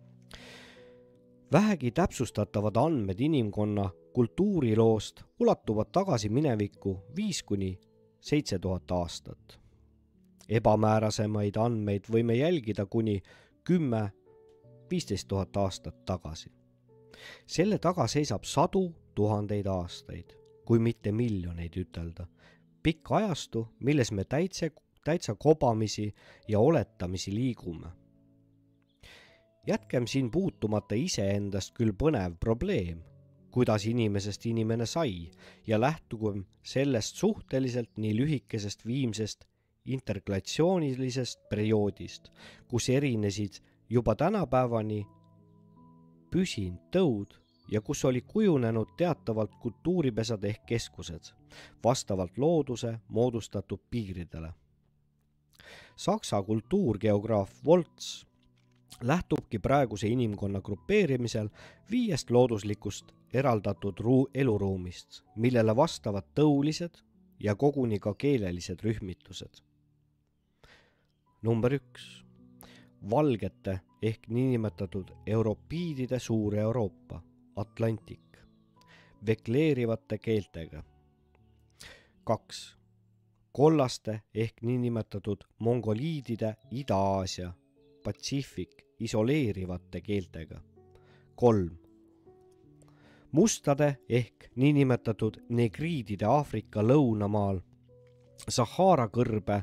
Vähegi täpsustatavad andmed inimkonna kultuuriloost ulatuvad tagasi minevikku 5–7000 aastat. Ebamäärasemaid andmeid võime jälgida kuni 10–15 000 aastat tagasi. Selle taga seisab sadu tuhandeid aastaid, kui mitte miljoneid ütelda. Pikk ajastu, milles me täitsa kobamisi ja oletamisi liigume. Jätkem siin puutumata iseendast küll põnev probleem, kuidas inimesest inimene sai ja lähtugem sellest suhteliselt nii lühikesest viimsest interglatsioonilisest perioodist, kus erinesid juba tänapäevani püsinud tõud ja kus oli kujunenud teatavalt kultuuripesad ehk keskused, vastavalt looduse moodustatud piiridele. Saksa kultuurgeograaf Woltz lähtubki praeguse inimkonna grupeerimisel 5 looduslikust eraldatud eluruumist, millele vastavad tõulised ja koguni ka keelelised rühmitused. Number 1. Valgete ehk niinimetatud europiidide suur Euroopa, Atlantik, vekleerivate keeltega. 2. Kollaste ehk niinimetatud mongoliidide Ida-Aasia, Patsifik, isoleerivate keeltega. 3. Mustade ehk niinimetatud negriidide Aafrika lõunamaal, Sahara kõrbe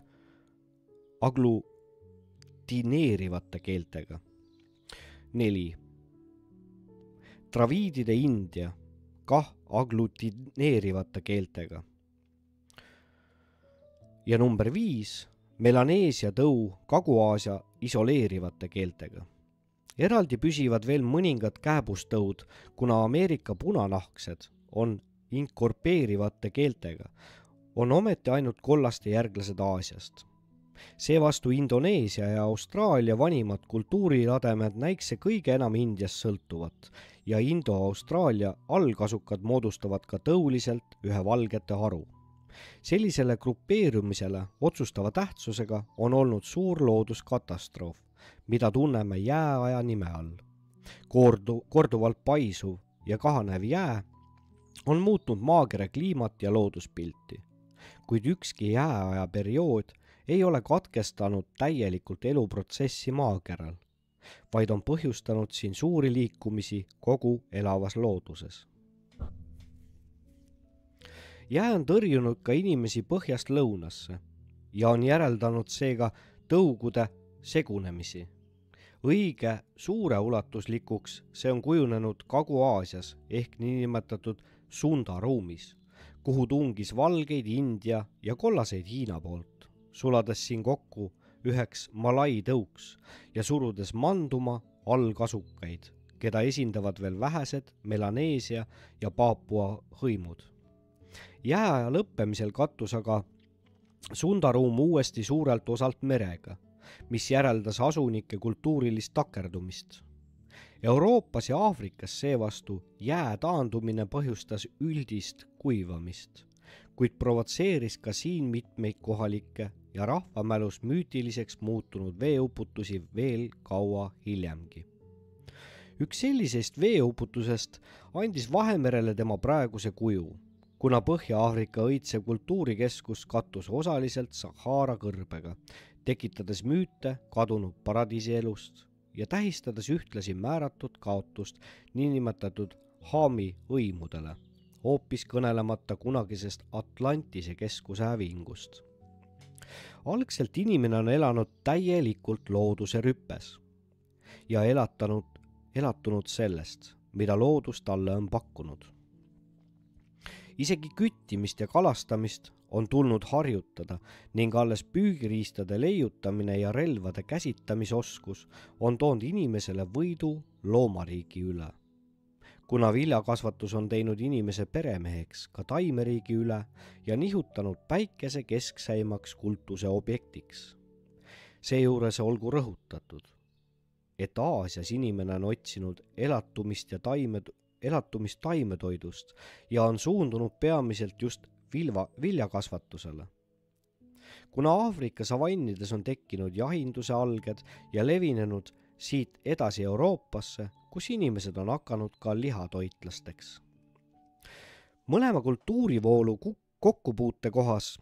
aglutineerivate keeltega. 4. Draviidide India, kah aglutineerivate keeltega. Ja number 5. Melaneesia tõu Kagu-Aasia isoleerivate keeltega. Eraldi püsivad veel mõningad kääbustõud, kuna Ameerika punanahksed on inkorpeerivate keeltega, on ometi ainult kollaste järglased Aasiast. Seevastu Indoneesia ja Austraalia vanimad kultuurilademed näikse kõige enam Indiast sõltuvat ja Indo-Austraalia allkasukad moodustavad ka tõuliselt ühe valgete haru. Sellisele grupeerumisele otsustava tähtsusega on olnud suur looduskatastroof, mida tunneme jääaja nime all. Korduvalt paisuv ja kahanev jää on muutnud maakere kliimat ja looduspilti, kuid ükski jääaja periood ei ole katkestanud täielikult eluprotsessi maakeral, vaid on põhjustanud siin suuri liikumisi kogu elavas looduses. Jää on tõrjunud ka inimesi põhjast lõunasse ja on järeldanud seega tõugude segunemisi. Õige suureuulatuslikuks see on kujunenud Kagu-Aasias ehk niinimetatud Sunda ruumis, kuhu tungis valgeid India ja kollaseid Hiina poolt, sulades siin kokku üheks Malai tõuks ja surudes manduma allkasukaid, keda esindavad veel vähesed Melaneesia ja Paapua hõimud. Jääaja lõppemisel kattus aga Sundaruum uuesti suurelt osalt merega, mis järeldas asunike kultuurilist takerdumist. Euroopas ja Aafrikas seevastu jää taandumine põhjustas üldist kuivamist, kuid provotseeris ka siin mitmeid kohalikke ja rahvamälus müütiliseks muutunud veeuputusi veel kaua hiljemgi. Üks sellisest veeuputusest andis Vahemerele tema praeguse kuju, kuna Põhja-Aafrika õitsev kultuurikeskus kattus osaliselt Sahara kõrbega, tekitades müüte kadunud paradiisielust ja tähistades ühtlasi määratud kaotust niinimetatud Haami hõimudele, hoopis kõnelemata kunagisest Atlantise keskuse hävingust. Algselt inimene on elanud täielikult looduse rüppes ja elatunud sellest, mida loodus talle on pakkunud. Isegi küttimist ja kalastamist on tulnud harjutada ning alles püügiriistade leiutamine ja relvade käsitamisoskus on toonud inimesele võidu loomariigi üle. Kuna viljakasvatus on teinud inimese peremeheks ka taimeriigi üle ja nihutanud päikese kesksäimaks kultuse objektiks. Seejuures olgu rõhutatud, et Aasias inimene on otsinud elatumist taimetoidust ja on suundunud peamiselt just viljakasvatusele. Kuna Aafrika savannides on tekkinud jahinduse alged ja levinenud siit edasi Euroopasse, kus inimesed on hakanud ka lihatoitlasteks. Mõlema kultuurivoolu kokkupuute kohas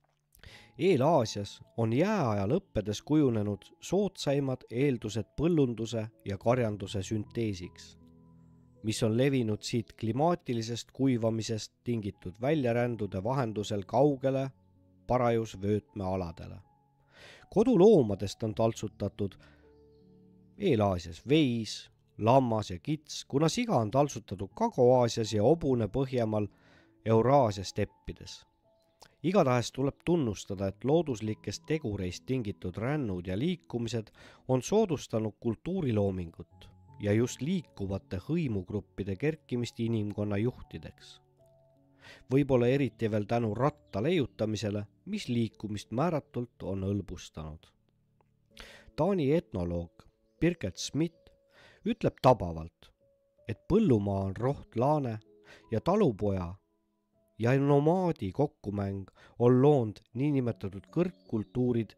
Eel-Aasias on jääaja lõppedes kujunenud soodsaimad eeldused põllunduse ja karjanduse sünteesiks, mis on levinud siit klimaatilisest kuivamisest tingitud väljarändude vahendusel kaugele parajusvöötmealadele. Koduloomadest on taltsutatud Eel-Aasias veis, lammas ja kits, kuna siga on taltsutatud Kagu-Aasias ja hobune Põhjamaal Euraasia steppides. Igatahes tuleb tunnustada, et looduslikest tegureist tingitud rännud ja liikumised on soodustanud kultuuriloomingut ja just liikuvate hõimugruppide kerkimist inimkonna juhtideks. Võib-olla eriti veel tänu ratta leiutamisele, mis liikumist määratult on hõlbustanud. Taani etnoloog Birgit Schmidt ütleb tabavalt, et põllumaa on rohtlaane ja talupoja ja nomaadi kokkumäng on loonud niinimetatud kõrgkultuurid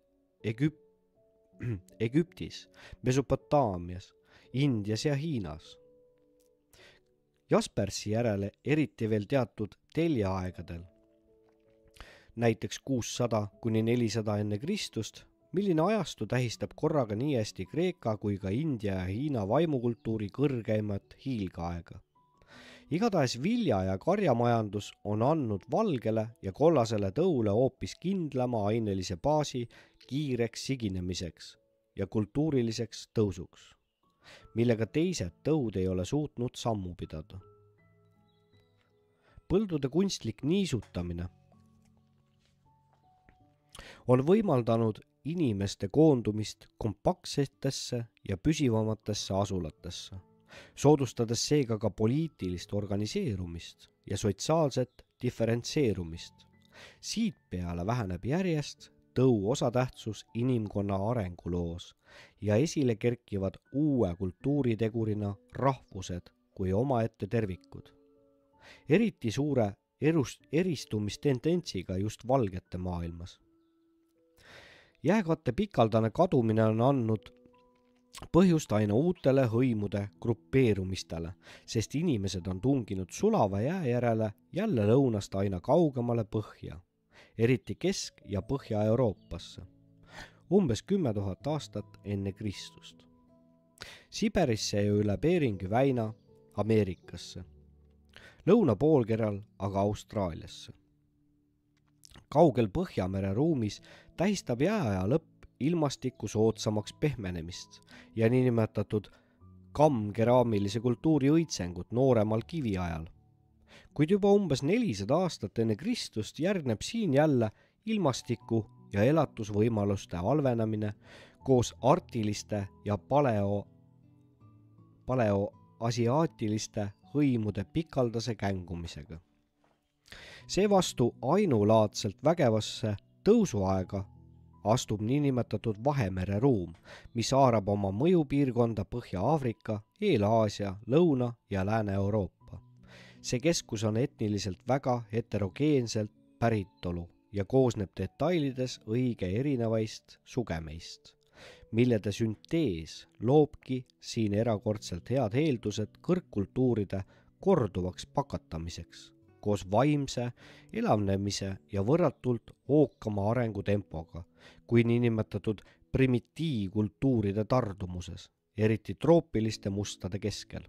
Egüptis, Mesopotaamias, Indias ja Hiinas. Jaspersi järele eriti veel teatud teljeaegadel, näiteks 600–400 enne Kristust, milline ajastu tähistab korraga nii hästi Kreeka kui ka India ja Hiina vaimukultuuri kõrgeimat hiilgeaega. Igatahes vilja- ja karjamajandus on andnud valgele ja kollasele tõule hoopis kindlama ainelise baasi kiireks siginemiseks ja kultuuriliseks tõusuks, millega teised tõud ei ole suutnud sammu pidada. Põldude kunstlik niisutamine on võimaldanud inimeste koondumist kompaktsetesse ja püsivamatesse asulatesse, soodustades seega ka poliitilist organiseerumist ja sotsiaalset diferentseerumist. Siit peale väheneb järjest tõu osatähtsus inimkonna arenguloos ja esile kerkivad uue kultuuritegurina rahvused kui omaette tervikud. Eriti suure eristumistendentsiga just valgete maailmas. Jääkatte pikaldane kadumine on andnud põhjust aina uutele hõimude grupeerumistele, sest inimesed on tunginud sulava jää järele jälle lõunast aina kaugemale põhja, eriti Kesk- ja Põhja-Euroopasse, umbes 10 000 aastat enne Kristust. Siberisse ja üle Beringi väina Ameerikasse, lõunapoolkeral aga Austraaliasse. Kaugel Põhjamere ruumis tähistab jääaja lõpp ilmastiku soodsamaks pehmenemist ja niinimetatud kammkeraamilise kultuuri õitsengut nooremal kiviajal. Kuid juba umbes 400 aastat enne Kristust järgneb siin jälle ilmastiku ja elatusvõimaluste halvenemine koos artiliste ja paleoasiaatiliste hõimude pikaldase kängumisega. Seevastu ainulaadselt vägevasse tõusuaega astub niinimetatud Vahemere ruum, mis haarab oma mõjupiirkonda Põhja-Aafrika, Eel-Aasia, Lõuna- ja Lääne-Euroopa. See keskus on etniliselt väga heterogeenselt päritolu ja koosneb detailides õige erinevaist sugemeist, millede süntees loobki siin erakordselt head eeldused kõrgkultuuride korduvaks pakatamiseks, koos vaimse elavnemise ja võrratult ookama arengutempoga, kui niinimetatud primitiivkultuuride tardumuses, eriti troopiliste mustade keskel.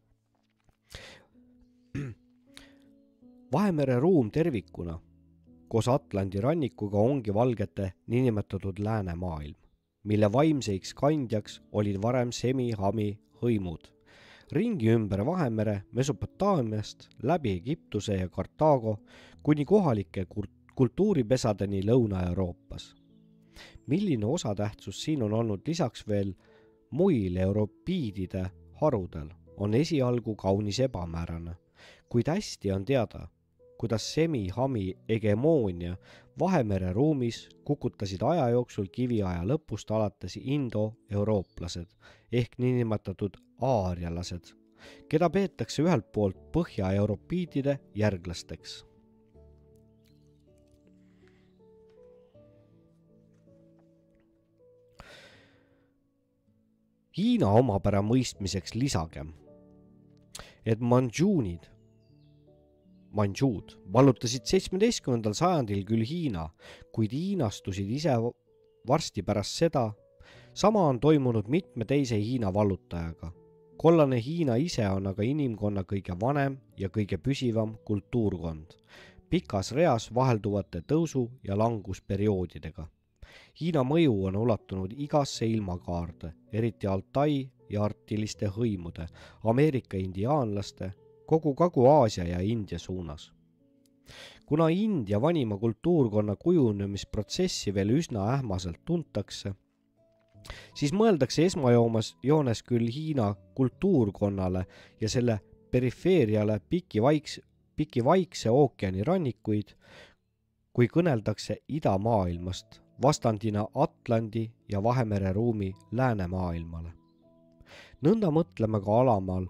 Vahemere ruum tervikuna koos Atlandi rannikuga ongi valgete niinimetatud läänemaailm, mille vaimseiks kandjaks olid varem semi-hami hõimud. Ringi ümber Vahemere Mesopotaamiast läbi Egiptuse ja Kartaago kuni kohalike kultuuripesadeni Lõuna-Euroopas. Milline osatähtsus siin on olnud lisaks veel muil euroopiidide harudel, on esialgu kaunis ebamäärane, kuid hästi on teada, kuidas semi-hami hegemoonia Vahemere ruumis kukutasid aja jooksul kiviaja lõpust alates indo-eurooplased ehk niinimetatud aarialased, keda peetakse ühelt poolt põhja-euroopiidide järglasteks. Hiina omapära mõistmiseks lisagem, et mandžuud vallutasid 17. sajandil küll Hiina, kuid hiinastusid ise varsti pärast seda. Sama on toimunud mitme teise Hiina vallutajaga. Kollane Hiina ise on aga inimkonna kõige vanem ja kõige püsivam kultuurkond, pikas reas vahelduvate tõusu- ja langusperioodidega. Hiina mõju on ulatunud igasse ilmakaarde, eriti Altai ja artiliste hõimude, Ameerika indiaanlaste, kogu Kagu-Aasia ja India suunas. Kuna India vanima kultuurkonna kujunemisprotsessi veel üsna ähmaselt tuntakse, siis mõeldakse esmajoones küll Hiina kultuurkonnale ja selle perifeeriale piki Vaikse ookeani rannikuid, kui kõneldakse idamaailmast vastandina Atlandi ja Vahemere ruumi läänemaailmale. Nõnda mõtleme ka alamaal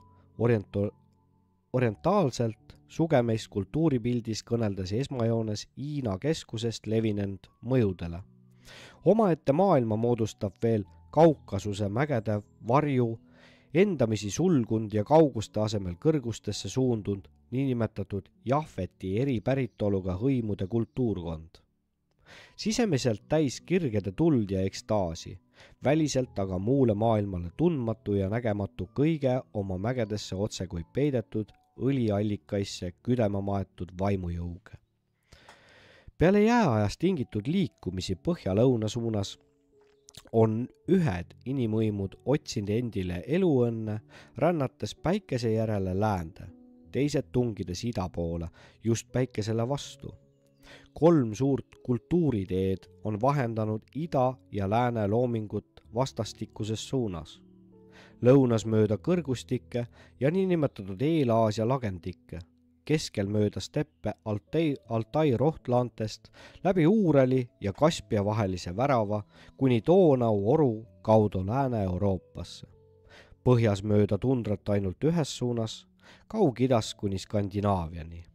orientaalselt sugemeist kultuuripildis kõneldes esmajoones Hiina keskusest levinenud mõjudele. Omaette maailma moodustab veel Kaukasuse mägede varju, endamisi sulgunud ja kauguste asemel kõrgustesse suundunud niinimetatud Jahveti eripäritoluga hõimude kultuurkond. Sisemiselt täis kirgede tuld ja ekstaasi, väliselt aga muule maailmale tundmatu ja nägematu kõige oma mägedesse otsekui peidetud õliallikaisse küdema maetud vaimujõuge. Peale jääajast tingitud liikumisi põhja-lõuna suunas on ühed inimõimud otsinud endile eluõnne, rännates päikese järele läände, teised tungides ida poole, just päikesele vastu. 3 suurt kultuuriteed on vahendanud ida ja lääne loomingut vastastikuses suunas. Lõunas mööda kõrgustikke ja niinimetatud Eel-Aasia lagendikke, keskel mööda steppe Altai rohtlaantest, läbi Uurali ja Kaspia vahelise värava kuni Donau oru kaudu Lääne-Euroopasse. Põhjas mööda tundrat ainult ühes suunas, Kaug-Idas kuni Skandinaaviani.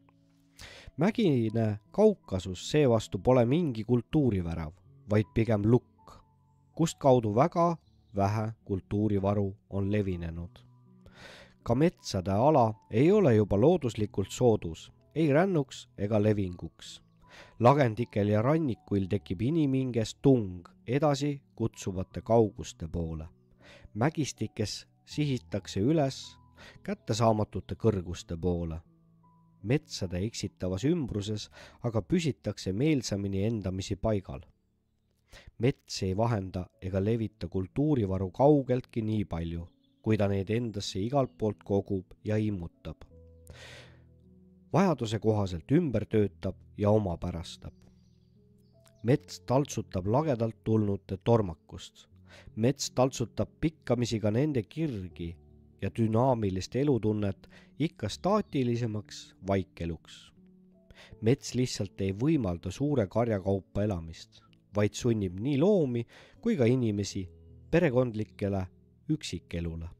Mägine Kaukasus seevastu pole mingi kultuurivärav, vaid pigem lukk, kust kaudu väga vähe kultuurivaru on levinenud. Ka metsade ala ei ole juba looduslikult soodus, ei rännuks ega levinguks. Lagendikel ja rannikuil tekib inimhinges tung edasi kutsuvate kauguste poole. Mägistikes sihitakse üles kättesaamatute kõrguste poole. Metsade eksitavas ümbruses aga püsitakse meelsamini endamisi paigal. Mets ei vahenda ega levita kultuurivaru kaugeltki nii palju, kui ta neid endasse igalt poolt kogub ja immutab. Vajaduse kohaselt ümber töötab ja omapärastab. Mets taltsutab lagedalt tulnute tormakust. Mets taltsutab pikkamisi ka nende kirgi ja dünaamilist elutunnet ikka staatilisemaks vaikeluks. Mets lihtsalt ei võimalda suure karjakaupa elamist, vaid sunnib nii loomi kui ka inimesi perekondlikele üksikelule.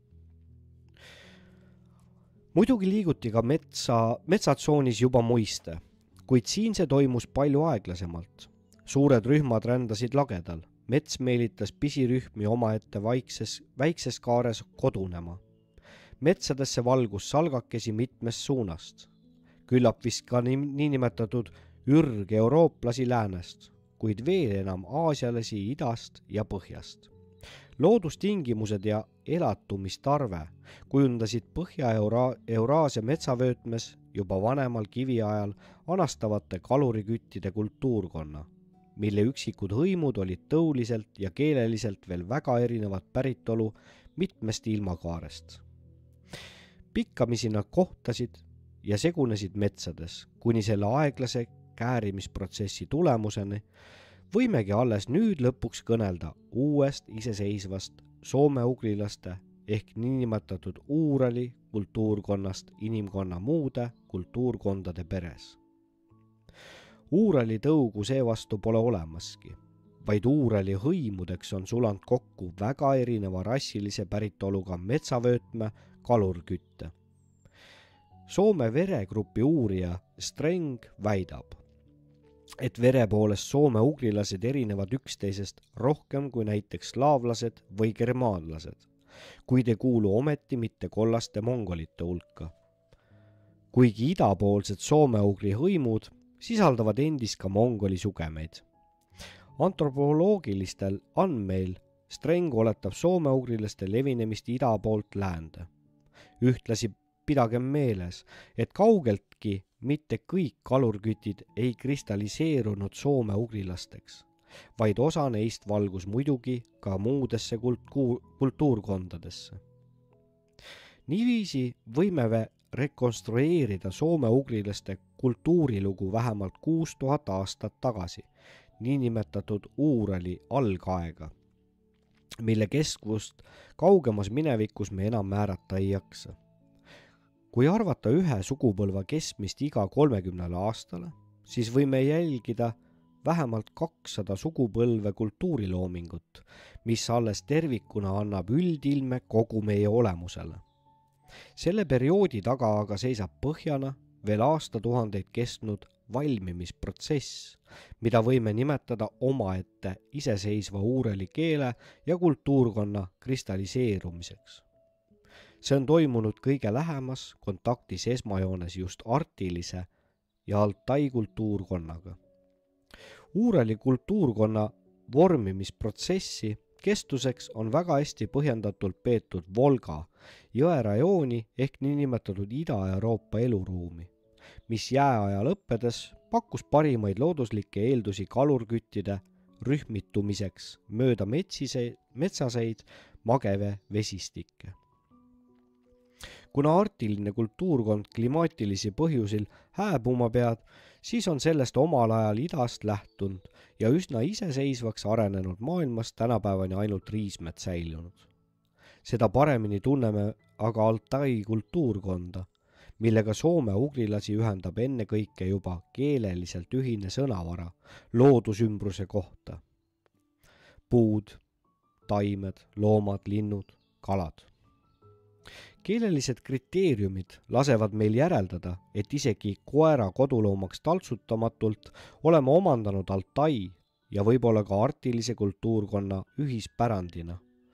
Muidugi liiguti ka metsatsoonis juba muiste, kuid siin see toimus palju aeglasemalt. Suured rühmad rändasid lagedal, mets meelitas pisirühmi omaette väikses kaares kodunema. Metsadesse valgus salgakesi mitmest suunast. Küllap vist ka niinimetatud ürg-eurooplasi läänest, kuid veel enam aasialasi idast ja põhjast. Loodustingimused ja elatumistarve kujundasid Põhja-Euraasia metsavöötmes juba vanemal kiviajal anastavate kaluriküttide kultuurkonna, mille üksikud hõimud olid tõuliselt ja keeleliselt veel väga erinevat päritolu mitmest ilmakaarest. Pikkamisi nad kohtasid ja segunesid metsades, kuni selle aeglase käärimisprotsessi tulemuseni võimegi alles nüüd lõpuks kõnelda uuest iseseisvast soome-ugrilaste ehk niinimetatud Uurali kultuurkonnast inimkonna muude kultuurkondade peres. Uurali tõugu seevastu pole olemaski, vaid Uurali hõimudeks on suland kokku väga erineva rassilise päritoluga metsavöötme kalurkütte. Soome veregrupi uurija Streng väidab, et vere poolest soome-ugrilased erinevad üksteisest rohkem kui näiteks slaavlased või germaanlased, kuid ei kuulu ometi mitte kollaste mongolite hulka. Kuigi idapoolsed soome-ugri hõimud sisaldavad endis ka mongoli sugemeid. Antropoloogilistel andmeil Streng oletab soome-ugrilaste levinemist ida poolt läände. Ühtlasi pidagem meeles, et kaugeltki mitte kõik kalurkütid ei kristalliseerunud soome-ugrilasteks, vaid osa neist valgus muidugi ka muudesse kultuurkondadesse. Niiviisi võime rekonstrueerida soome-ugrilaste kultuurilugu vähemalt 6000 aastat tagasi, niinimetatud Uurali algaega, mille keskvust kaugemas minevikus me enam määrata ei jaksa. Kui arvata ühe sugupõlva keskmist iga 30 aastale, siis võime jälgida vähemalt 200 sugupõlve kultuuriloomingut, mis alles tervikuna annab üldilme kogu meie olemusele. Selle perioodi taga aga seisab põhjana veel aastatuhandeid kestnud valmimisprotsess, mida võime nimetada omaette iseseisva Uurali keele ja kultuurkonna kristalliseerumiseks. See on toimunud kõige lähemas kontaktis esmajoones just artilise ja Altai kultuurkonnaga. Uurali kultuurkonna vormimisprotsessi kestuseks on väga hästi põhjendatult peetud Volga jõerajooni ehk niinimetatud Ida-Euroopa eluruumi, mis jääaja lõppedes pakkus parimaid looduslikke eeldusi kalurküttide rühmitumiseks mööda metsaseid mageve vesistikke. Kuna artiline kultuurkond klimaatilisi põhjusil hääbuma peab, siis on sellest omal ajal idast lähtunud ja üsna iseseisvaks arenenud maailmas tänapäevani ainult riismed säilunud. Seda paremini tunneme aga Altai kultuurkonda, millega soome-ugrilasi ühendab ennekõike juba keeleliselt ühine sõnavara loodusümbruse kohta. Puud, taimed, loomad, linnud, kalad. Keelelised kriteeriumid lasevad meil järeldada, et isegi koera koduloomaks taltsutamatult oleme omandanud Altai ja võib-olla ka artilise kultuurkonna ühispärandina.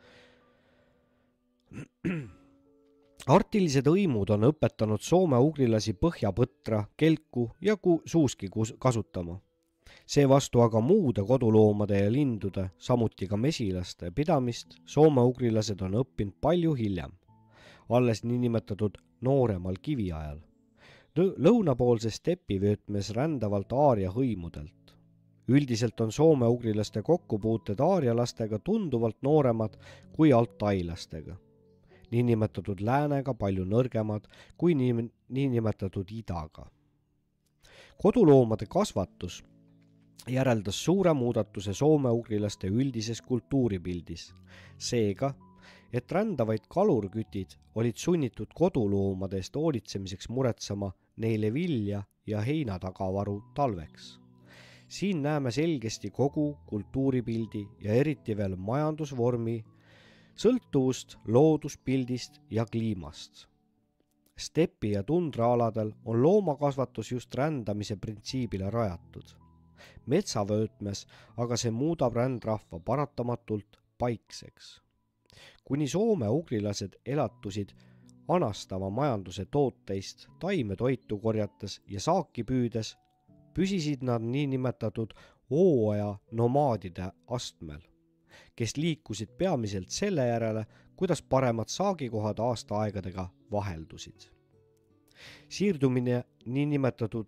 Artilised õimud on õpetanud soome-ugrilasi põhjapõtra, kelku ja suuski kasutama. Seevastu aga muude koduloomade ja lindude, samuti ka mesilaste pidamist soome-ugrilased on õppinud palju hiljem, alles niinimetatud nooremal kiviajal, lõunapoolse stepivöötmes rändavalt aaria hõimudelt. Üldiselt on soome-ugrilaste kokkupuuted aarialastega tunduvalt nooremad kui altailastega, niinimetatud läänega palju nõrgemad kui niinimetatud idaga. Koduloomade kasvatus järeldas suure muudatuse soome-ugrilaste üldises kultuuripildis, seega, et rändavaid kalurkütid olid sunnitud koduloomade eest hoolitsemiseks muretsema neile vilja ja heinatagavaru talveks. Siin näeme selgesti kogu kultuuripildi ja eriti veel majandusvormi sõltuvust looduspildist ja kliimast. Stepi ja tundraaladel on loomakasvatus just rändamise printsiibile rajatud. Metsavöötmes aga see muudab rändrahva paratamatult paikseks. Kuni soome-ugrilased elatusid anastava majanduse tooteist taimetoitu korjates ja saaki püüdes, püsisid nad niinimetatud hooaja nomaadide astmel, kes liikusid peamiselt selle järele, kuidas paremad saagikohad aastaaegadega vaheldusid. Siirdumine niinimetatud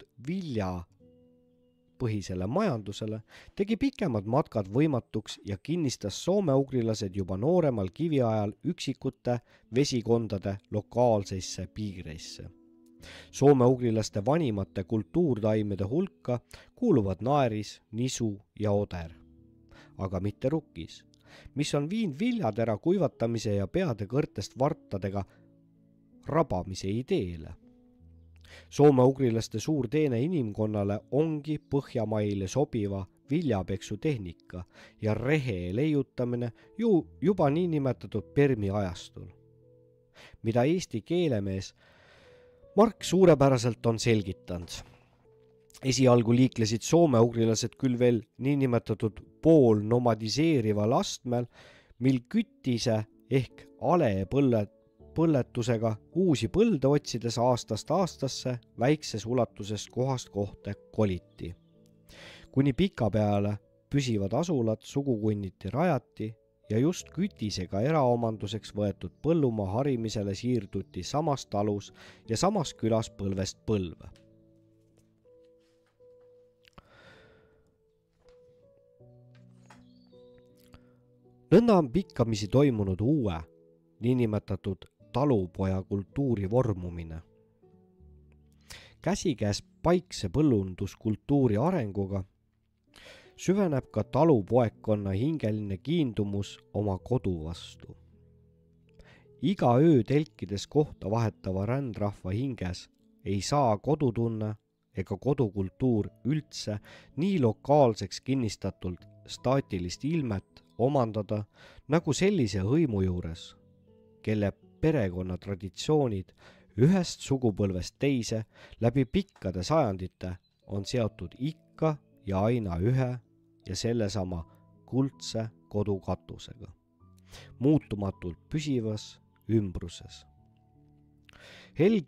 viljapõhisele majandusele tegi pikemad matkad võimatuks ja kinnistas soome-ugrilased juba nooremal kiviajal üksikute vesikondade lokaalseisse piireisse. Soome-ugrilaste vanimate kultuurtaimede hulka kuuluvad naeris, nisu ja oder, aga mitte rukkis, mis on viinud viljatera kuivatamise ja peade kõrtest vartadega rabamise ideele. Soome-ugrilaste suur teene inimkonnale ongi Põhjamaile sobiva viljapeksu tehnika ja rehe leiutamine juba niinimetatud Permi ajastul, mida eesti keelemees Mark suurepäraselt on selgitanud. Esialgu liiklesid soome-ugrilased küll veel niinimetatud poolnomadiseerival astmel, mil kütise ehk alepõlletusega uusi põlde otsides aastast aastasse väikses ulatuses kohast kohta koliti. Kuni pikapeale püsivad asulad sugukunniti rajati ja just kütisega eraomanduseks võetud põllumaa harimisele siirduti samas talus ja samas külas põlvest põlve. Nõnda on pikkamisi toimunud uue, niinimetatud talupoja kultuuri vormumine. Käsikäes paikse põllunduskultuuri arenguga süveneb ka talupoekkonna hingeline kiindumus oma kodu vastu. Iga öö telkides kohta vahetava rändrahva hinges ei saa kodutunne ega kodukultuur üldse nii lokaalseks kinnistatult staatilist ilmet omandada nagu sellise hõimu juures, kelle perekonna traditsioonid ühest sugupõlvest teise läbi pikkade sajandite on seotud ikka ja aina ühe ja sellesama kuldse kodukatusega, muutumatult püsivas ümbruses. Hell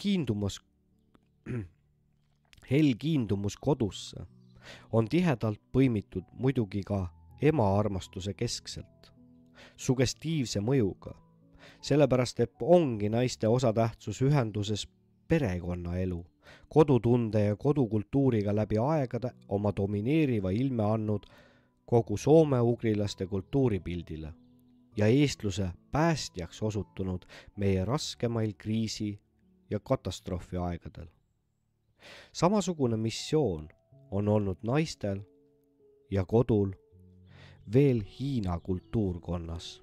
kiindumus kodusse on tihedalt põimitud muidugi ka ema-armastuse keskselt, sugestiivse mõjuga, sellepärast et ongi naiste osatähtsus ühenduses perekonnaelu, kodutunde ja kodukultuuriga läbi aegade oma domineeriva ilme andnud kogu soome-ugrilaste kultuuripildile ja eestluse päästjaks osutunud meie raskemail kriisi ja katastroofi aegadel. Samasugune missioon on olnud naistel ja kodul veel Hiina kultuurkonnas.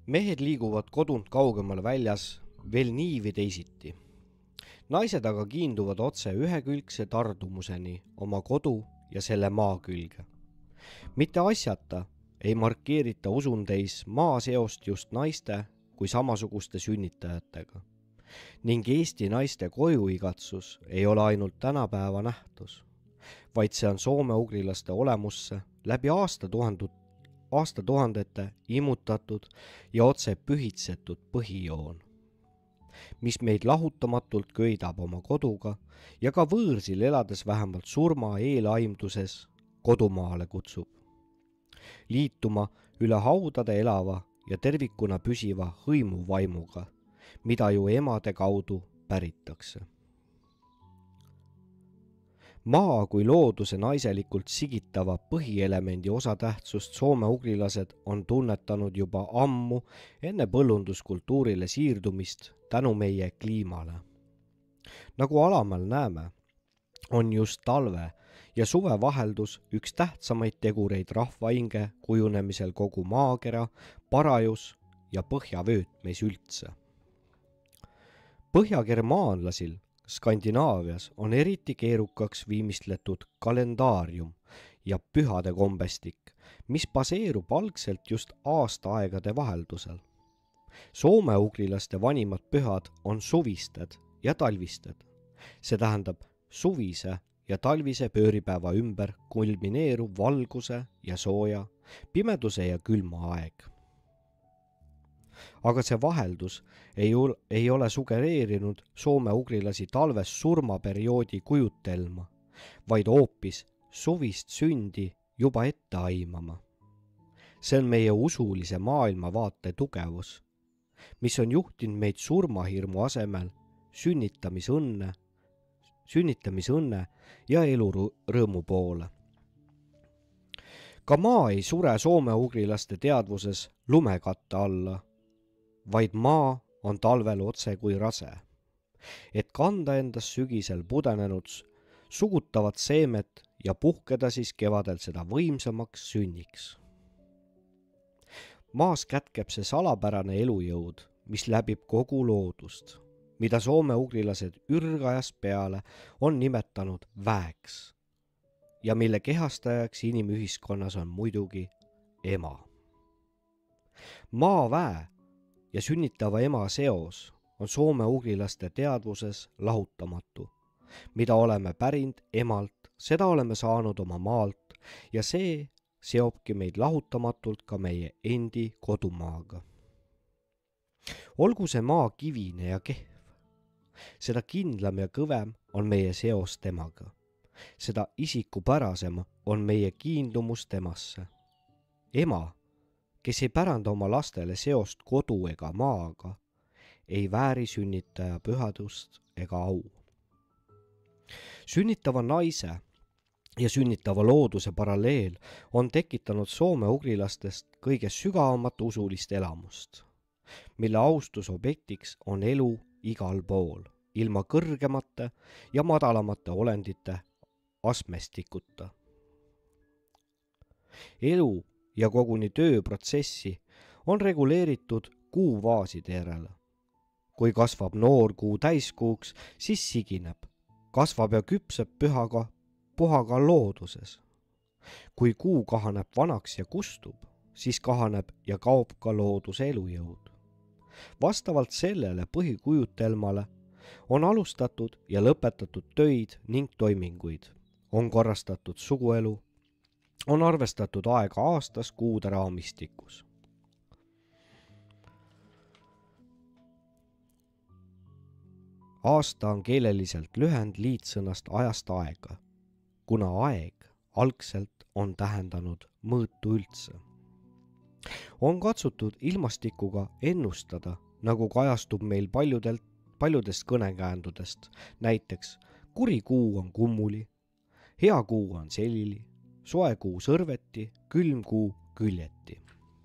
mehed liiguvad kodunt kaugemal väljas veel nii või teisiti. Naised aga kiinduvad otse ühekülgse tardumuseni oma kodu ja selle maa külge. Mitte asjata ei markeerita usundeis maaseost just naiste kui samasuguste sünnitajatega. Ning Eesti naiste kojuigatsus ei ole ainult tänapäeva nähtus, vaid see on soome-ugrilaste olemusse läbi aastatuhandete imutatud ja otse pühitsetud põhijoon, mis meid lahutamatult köidab oma koduga ja ka võõrsil elades vähemalt surma eelaimduses kodumaale kutsub. Liituma üle haudade elava ja tervikuna püsiva hõimuvaimuga, mida ju emade kaudu päritakse. Maa kui looduse naiselikult sigitava põhielemendi osatähtsust soome-ugrilased on tunnetanud juba ammu enne põllunduskultuurile siirdumist tänu meie kliimale. Nagu alamal näeme, on just talve ja suve vaheldus üks tähtsamaid tegureid rahvainge kujunemisel kogu maakera, parajus ja põhjavöötmeis üldse. Põhjagermaanlasil Skandinaavias on eriti keerukaks viimistletud kalendaarium ja pühade kombestik, mis baseerub algselt just aastaaegade vaheldusel. Soome-ugrilaste vanimad pühad on suvisted ja talvisted. See tähendab suvise ja talvise pööripäeva ümber kulmineeruv valguse ja sooja, pimeduse ja külma aeg. Aga see vaheldus ei ole sugereerinud soome-ugrilasi talves surmaperioodi kujutelma, vaid hoopis suvist sündi juba ette aimama. See on meie usulise maailmavaate tugevus, mis on juhtinud meid surmahirmu asemel sünnitamisõnne ja elurõõmu poole. Ka maa ei sure soome-ugrilaste teadvuses lumekatte alla, vaid maa on talvel otse kui rase, et kanda endas sügisel pudenenud sugutavat seemet ja puhkeda siis kevadel seda võimsamaks sünniks. Maas kätkeb see salapärane elujõud, mis läbib kogu loodust, mida soome-ugrilased ürgajast peale on nimetanud väeks ja mille kehastajaks inimühiskonnas on muidugi ema. Maaväe ja sünnitava ema seos on soome-ugrilaste teadvuses lahutamatu, mida oleme pärinud emalt, seda oleme saanud oma maalt ja see seobki meid lahutamatult ka meie endi kodumaaga. Olgu see maa kivine ja kehv, seda kindlam ja kõvem on meie seos temaga, seda isikupärasem on meie kiindumus temasse. Ema, kes ei päranda oma lastele seost kodu ega maaga, ei vääri sünnitaja pühadust ega au. Sünnitava naise ja sünnitava looduse paralleel on tekitanud soome-ugrilastest kõige sügavamat usulist elamust, mille austusobjektiks on elu igal pool, ilma kõrgemate ja madalamate olendite astmestikuta. Elu ja koguni tööprotsessi on reguleeritud kuuvaaside järele. Kui kasvab noor kuu täiskuuks, siis sigineb, kasvab ja küpseb puhaga looduses. Kui kuu kahaneb vanaks ja kustub, siis kahaneb ja kaob ka looduse elujõud. Vastavalt sellele põhikujutelmale on alustatud ja lõpetatud töid ning toiminguid, on korrastatud suguelu, on arvestatud aega aastas kuude raamistikus. Aasta on keeleliselt lühend liitsõnast ajast aega, kuna aeg algselt on tähendanud mõõtu üldse. On katsutud ilmastikuga ennustada, nagu kajastub meil paljudest kõnekäändudest, näiteks kuri kuu on kummuli, hea kuu on selili, soe kuu sõrveti, külm kuu küljeti.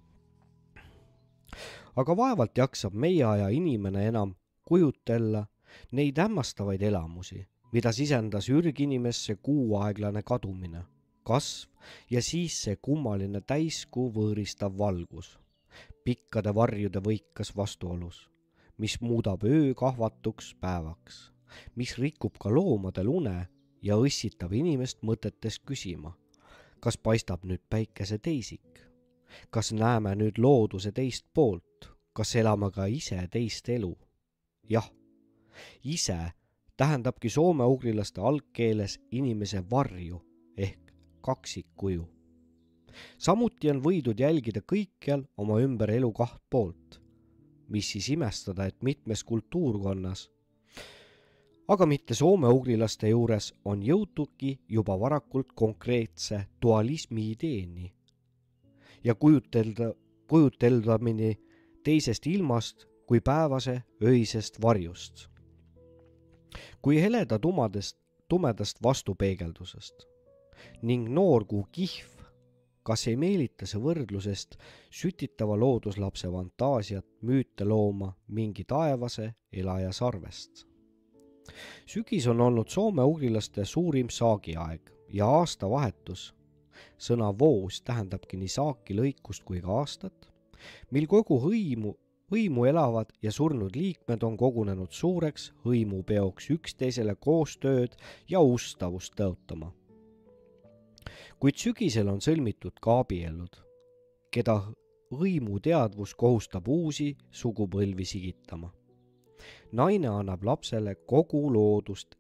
Aga vaevalt jaksab meie aja inimene enam kujutella neid hämmastavaid elamusi, mida sisendas ürginimesse kuu aeglane kadumine, kasv ja siis see kummaline täiskuu võõristav valgus, pikkade varjude võikas vastuolus, mis muudab öö kahvatuks päevaks, mis rikub ka loomadel une ja õssitab inimest mõtetes küsima, kas paistab nüüd päikese teisik, kas näeme nüüd looduse teist poolt, kas elame ka ise teist elu. Jah, ise tähendabki soome-ugrilaste algkeeles inimese varju ehk kaksikkuju. Samuti on võidud jälgida kõikjal oma ümber elu kaht poolt, mis siis imestada, et mitmes kultuurkonnas, aga mitte soome-ugrilaste juures on jõutudki juba varakult konkreetse dualismi ideeni ja kujuteldamini teisest ilmast kui päevase öisest varjust, kui heleda tumedast vastupeegeldusest ning noorkuu kihv, kas ei meelita see võrdlusest sütitava looduslapse fantaasiat müüte looma mingi taevase elaja sarvest. Sügis on olnud soome-ugrilaste suurim saagiaeg ja aastavahetus, sõna voos tähendabki nii saaki lõikust kui ka aastat, mil kogu hõimu elavad ja surnud liikmed on kogunenud suureks hõimupeoks üksteisele koostööd ja ustavust tõotama. Kuid sügisel on sõlmitud ka abiellud, keda hõimuteadvus kohustab uusi sugupõlvi sigitama. Naine annab lapsele kogu loodust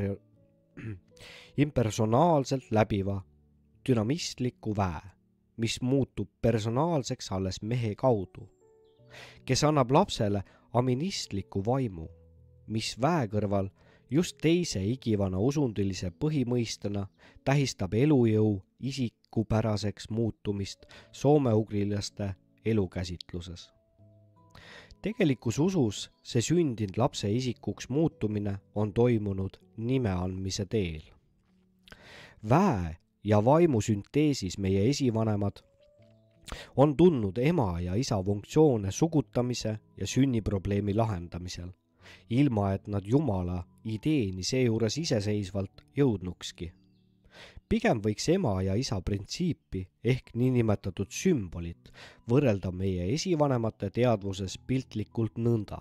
impersonaalselt läbiva dünamistliku väe, mis muutub personaalseks alles mehe kaudu, kes annab lapsele aministliku vaimu, mis väe kõrval just teise igivana usundilise põhimõistena tähistab elujõu isikupäraseks muutumist soome-ugrilaste elukäsitluses. Tegelikus usus see sündinud lapse isikuks muutumine on toimunud nime andmise teel. Väe ja vaimu sünteesis meie esivanemad on tundnud ema ja isa funktsioone sugutamise ja sünniprobleemi lahendamisel, ilma et nad Jumala ideeni seejuures iseseisvalt jõudnukski. Pigem võiks ema ja isa printsiipi ehk niinimetatud sümbolit võrrelda meie esivanemate teadvuses piltlikult nõnda.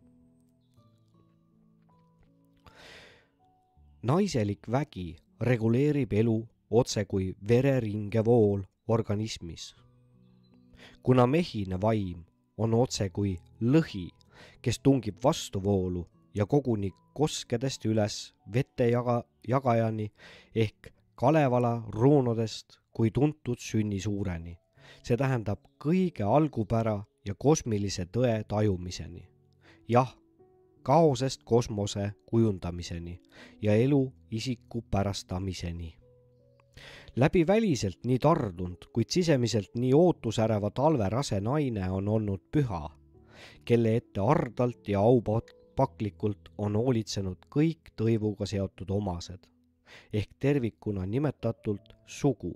Naiselik vägi reguleerib elu otse kui vereringevool organismis. Kuna mehine vaim on otse kui lõhi, kes tungib vastuvoolu ja koguni koskedest üles vete jagajani ehk Kalevala ruunodest kui tuntud sünnisuureni. See tähendab kõige algupära ja kosmilise tõe tajumiseni. Jah, kaosest kosmose kujundamiseni ja elu isiku pärastamiseni. Läbi väliselt nii tardunud, kuid sisemiselt nii ootusäreva talverase naine on olnud püha, kelle ette ardalt ja aupaklikult on hoolitsenud kõik tõivuga seotud omased, ehk tervikuna nimetatult sugu,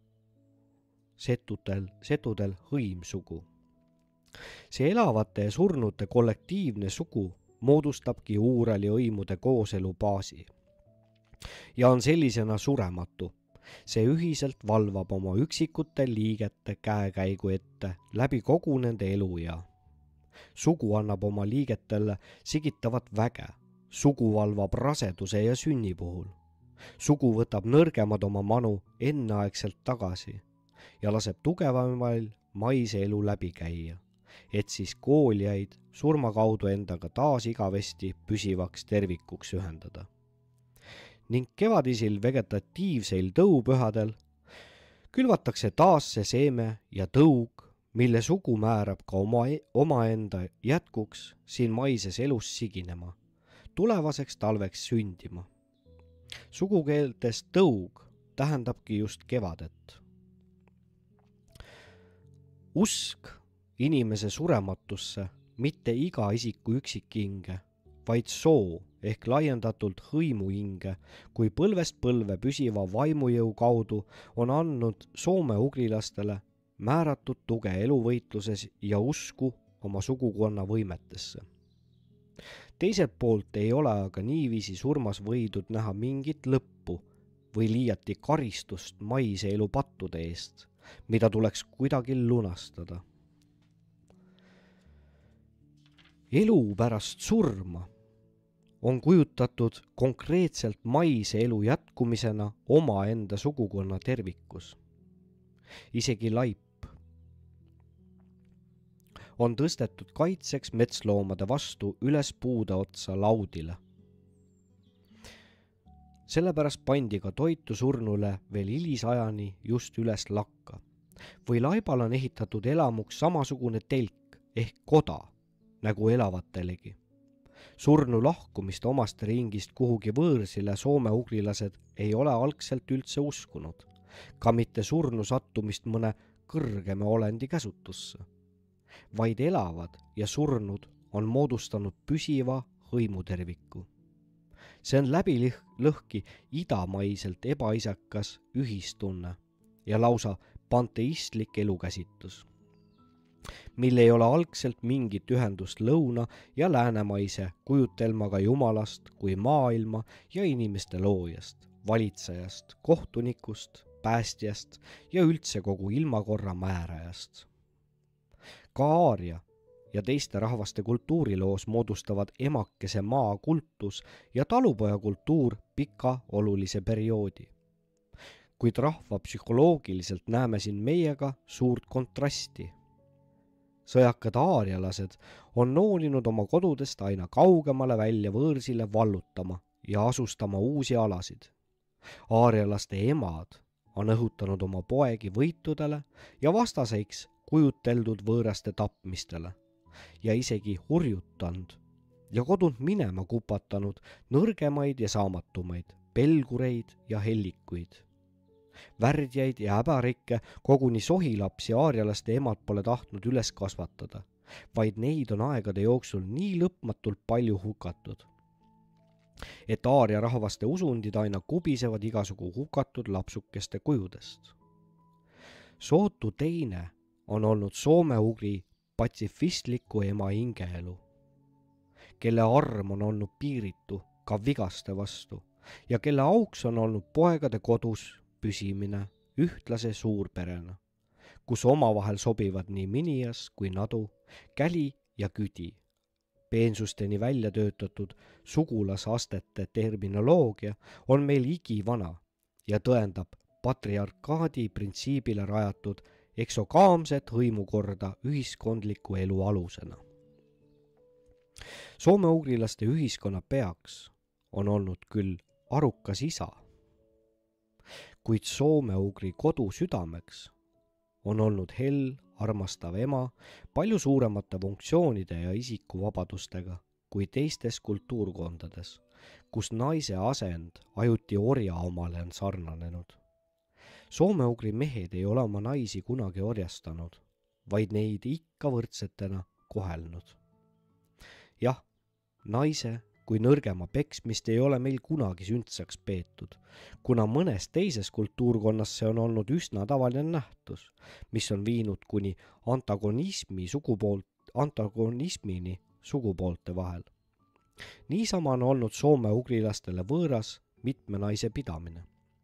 setudel hõimsugu. See elavate ja surnute kollektiivne sugu moodustabki Uurali hõimude kooselu baasi ja on sellisena surematu. See ühiselt valvab oma üksikute liigete käekäigu ette läbi kogu nende eluea. Sugu annab oma liigetele sigitavat väge, sugu valvab raseduse ja sünni puhul. Sugu võtab nõrgemad oma manu enneaegselt tagasi ja laseb tugevamail maise elu läbi käia, et siis koolijaid surma kaudu endaga taas igavesti püsivaks tervikuks ühendada. Ning kevadisil vegetatiivseil tõupühadel külvatakse taas see seeme ja tõug, mille sugu määrab ka omaenda jätkuks siin maises elus siginema, tulevaseks talveks sündima. Sugukeeltes tõug tähendabki just kevadet. Usk inimese surematusse mitte iga isiku üksikhinge, vaid soo ehk laiendatult hõimuhinge kui põlvest põlve püsiva vaimujõu kaudu on andnud soome-ugrilastele määratud tuge eluvõitluses ja usku oma sugukonna võimetesse. Teiselt poolt ei ole aga niiviisi surmas võidud näha mingit lõppu või liiati karistust maise elu pattude eest, mida tuleks kuidagi lunastada. elu pärast surma on kujutatud konkreetselt maise elu jätkumisena omaenda sugukonna tervikus. Isegi laip on tõstetud kaitseks metsloomade vastu üles puude otsa laudile. Sellepärast pandi ka toitu surnule veel hilisajani just üles lakka. Või laibal on ehitatud elamuks samasugune telk ehk koda nagu elavatelegi. Surnu lahkumist omast ringist kuhugi võõrsile soome-ugrilased ei ole algselt üldse uskunud, ka mitte surnu sattumist mõne kõrgema olendi käsutusse, vaid elavad ja surnud on moodustanud püsiva hõimuterviku. See on läbi lõhki idamaiselt ebaisakas ühistunne ja lausa panteistlik elukäsitlus, mil ei ole algselt mingit ühendust lõuna- ja läänemaise kujutelmaga jumalast kui maailma ja inimeste loojast, valitsejast, kohtunikust, päästjast ja üldse kogu ilmakorra määrajast. Ka aaria ja teiste rahvaste kultuuriloos moodustavad emakese maa kultus ja talupoja kultuur pika olulise perioodi. Kuid rahva psühholoogiliselt näeme siin meiega suurt kontrasti. Sõjakad aarialased on noolinud oma kodudest aina kaugemale välja võõrsile vallutama ja asustama uusi alasid. Aarialaste emad on õhutanud oma poegi võitudele ja vastaseiks kujuteldud võõraste tapmistele ja isegi hurjutanud ja kodunt minema kupatanud nõrgemaid ja saamatumaid, pelgureid ja hellikuid. Värdjaid ja häbarikke koguni sohilapsi aarialaste emad pole tahtnud üles kasvatada, vaid neid on aegade jooksul nii lõpmatult palju hukatud, et aaria rahvaste usundid aina kubisevad igasugu hukatud lapsukeste kujudest. Sootu teine on olnud soome-ugri patsifistliku ema hingeelu, kelle arm on olnud piiritu ka vigaste vastu ja kelle auks on olnud poegade kodus püsimine ühtlase suurperena, kus omavahel sobivad nii minias kui nadu, käli ja küdi. Peensusteni välja töötatud sugulasastete terminoloogia on meil igivana ja tõendab patriarkaadi printsiibile rajatud eksogaamset hõimukorda ühiskondliku elu alusena. Soome-ugrilaste ühiskonna peaks on olnud küll arukas isa, kuid soome-ugri kodu südameks on olnud hell, armastav ema palju suuremate funktsioonide ja isikuvabadustega kui teistes kultuurkondades, kus naise asend ajuti orja omale on sarnanenud. Soome-ugri mehed ei ole oma naisi kunagi orjastanud, vaid neid ikka võrdsetena kohelnud. Jah, naise kui nõrgema peksmist ei ole meil kunagi sündsaks peetud, kuna mõnes teises kultuurkonnas see on olnud üsna tavaline nähtus, mis on viinud kuni antagonismini sugupoolte vahel. Niisama on olnud soome-ugrilastele võõras mitme naise pidamine.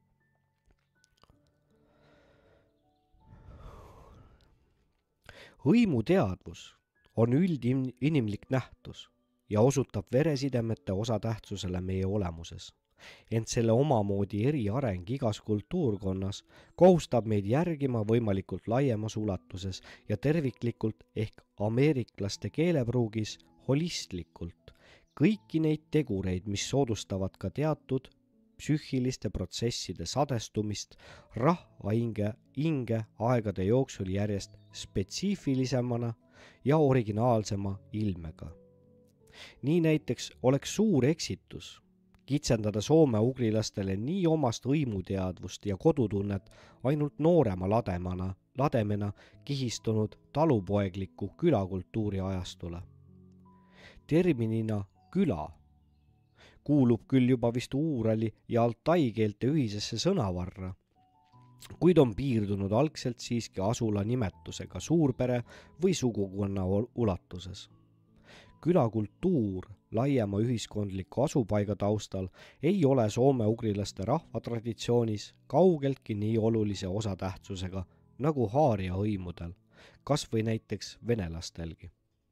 Hõimuteadvus on üldinimlik nähtus ja osutab veresidemete osatähtsusele meie olemuses, ent selle omamoodi eriareng igas kultuurkonnas kohustab meid järgima võimalikult laiemas ulatuses ja terviklikult ehk ameeriklaste keelepruugis holistlikult kõiki neid tegureid, mis soodustavad ka teatud psüühiliste protsesside sadestumist rahva hinge aegade jooksul järjest spetsiifilisemana ja originaalsema ilmega. Nii näiteks oleks suur eksitus kitsendada soome-ugrilastele nii omast hõimuteadvust ja kodutunnet ainult noorema lademena kihistunud talupoegliku külakultuuri ajastule. Terminina küla kuulub küll juba vist uurali ja altai keelte ühisesse sõnavarra, kuid on piirdunud algselt siiski asula nimetusega suurpere või sugukonna ulatuses. Külakultuur laiema ühiskondliku asupaiga taustal ei ole soome-ugrilaste rahvatraditsioonis kaugeltki nii olulise osatähtsusega nagu haaria hõimudel, kas või näiteks venelastelgi.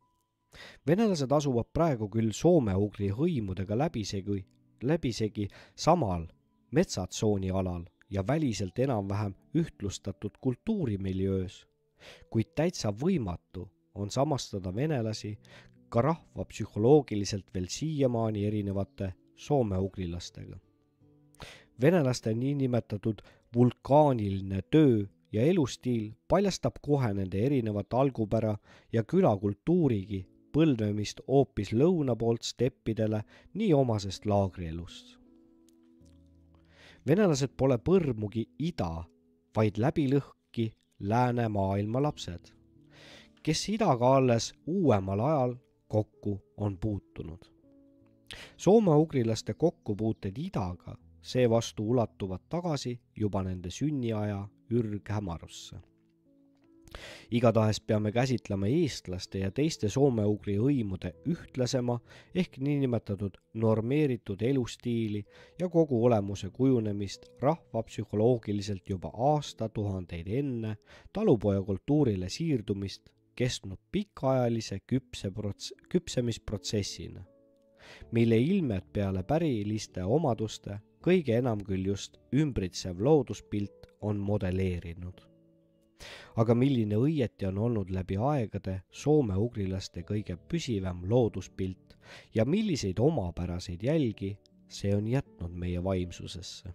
Venelased asuvad praegu küll soome-ugri hõimudega läbisegi samal metsatsooni alal ja väliselt enam-vähem ühtlustatud kultuurimiljöös, kuid täitsa võimatu on samastada venelasi ka rahva psühholoogiliselt veel siiamaani erinevate soome-ugrilastega. Venelaste niinimetatud vulkaaniline töö ja elustiil paljastab kohe nende erinevat algupära ja külakultuurigi põlvemist hoopis lõuna poolt steppidele nii omasest laagrielust. Venelased pole põrmugi ida, vaid läbilõhki lääne maailma lapsed, kes idaga alles uuemal ajal kokku on puutunud. Soome-ugrilaste kokkupuuted idaga seevastu ulatuvad tagasi juba nende sünniaja ürghämarusse. Igatahes peame käsitlema eestlaste ja teiste soome-ugri hõimude ühtlasema ehk niinimetatud normeeritud elustiili ja kogu olemuse kujunemist rahva psühholoogiliselt juba aastatuhandeid enne talupoja kultuurile siirdumist kestnud pikaajalise küpsemisprotsessina, mille ilmed peale päriliste omaduste kõige enam küll just ümbritsev looduspilt on modelleerinud. Aga milline õieti on olnud läbi aegade soome-ugrilaste kõige püsivam looduspilt ja milliseid omapäraseid jälgi see on jätnud meie vaimsusesse.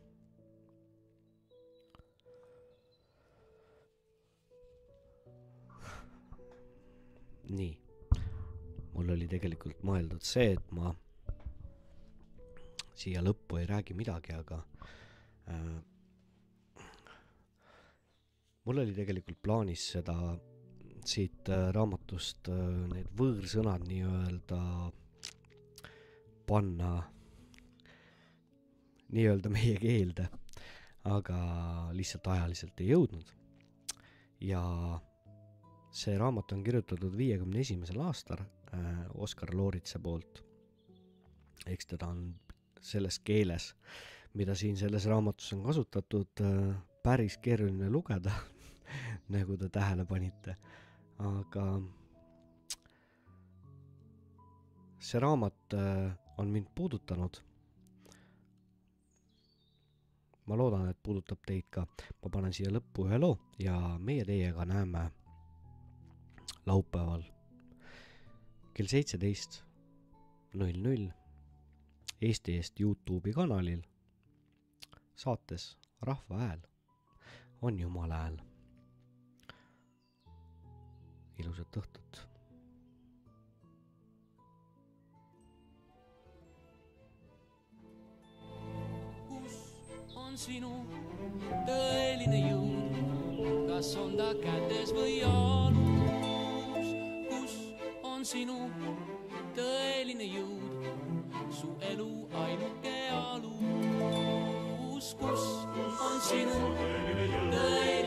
Nii, mul oli tegelikult mõeldud see, et ma siia lõppu ei räägi midagi, aga mul oli tegelikult plaanis seda siit raamatust need võõrsõnad nii-öelda panna nii-öelda meie keelde, aga lihtsalt ajaliselt ei jõudnud. Ja see raamat on kirjutatud 51. aastal Oskar Looritse poolt. Eks teda on selles keeles, mida siin selles raamatus on kasutatud, päris keeruline lugeda, nagu te tähele panite. Aga see raamat on mind puudutanud. Ma loodan, et puudutab teid ka. Ma panen siia lõppu ühe loo ja meie teiega näeme laupäeval kell 17:00 Eesti Eest YouTube'i kanalil saates Rahva Hääl on Jumala hääl. Ilusat õhtut. Kus on sinu tõeline jõud? Kas on ta kätes või alus? Kus on sinu tõeline jõud? Su elu ainuke alus. Kus on sinu tõeline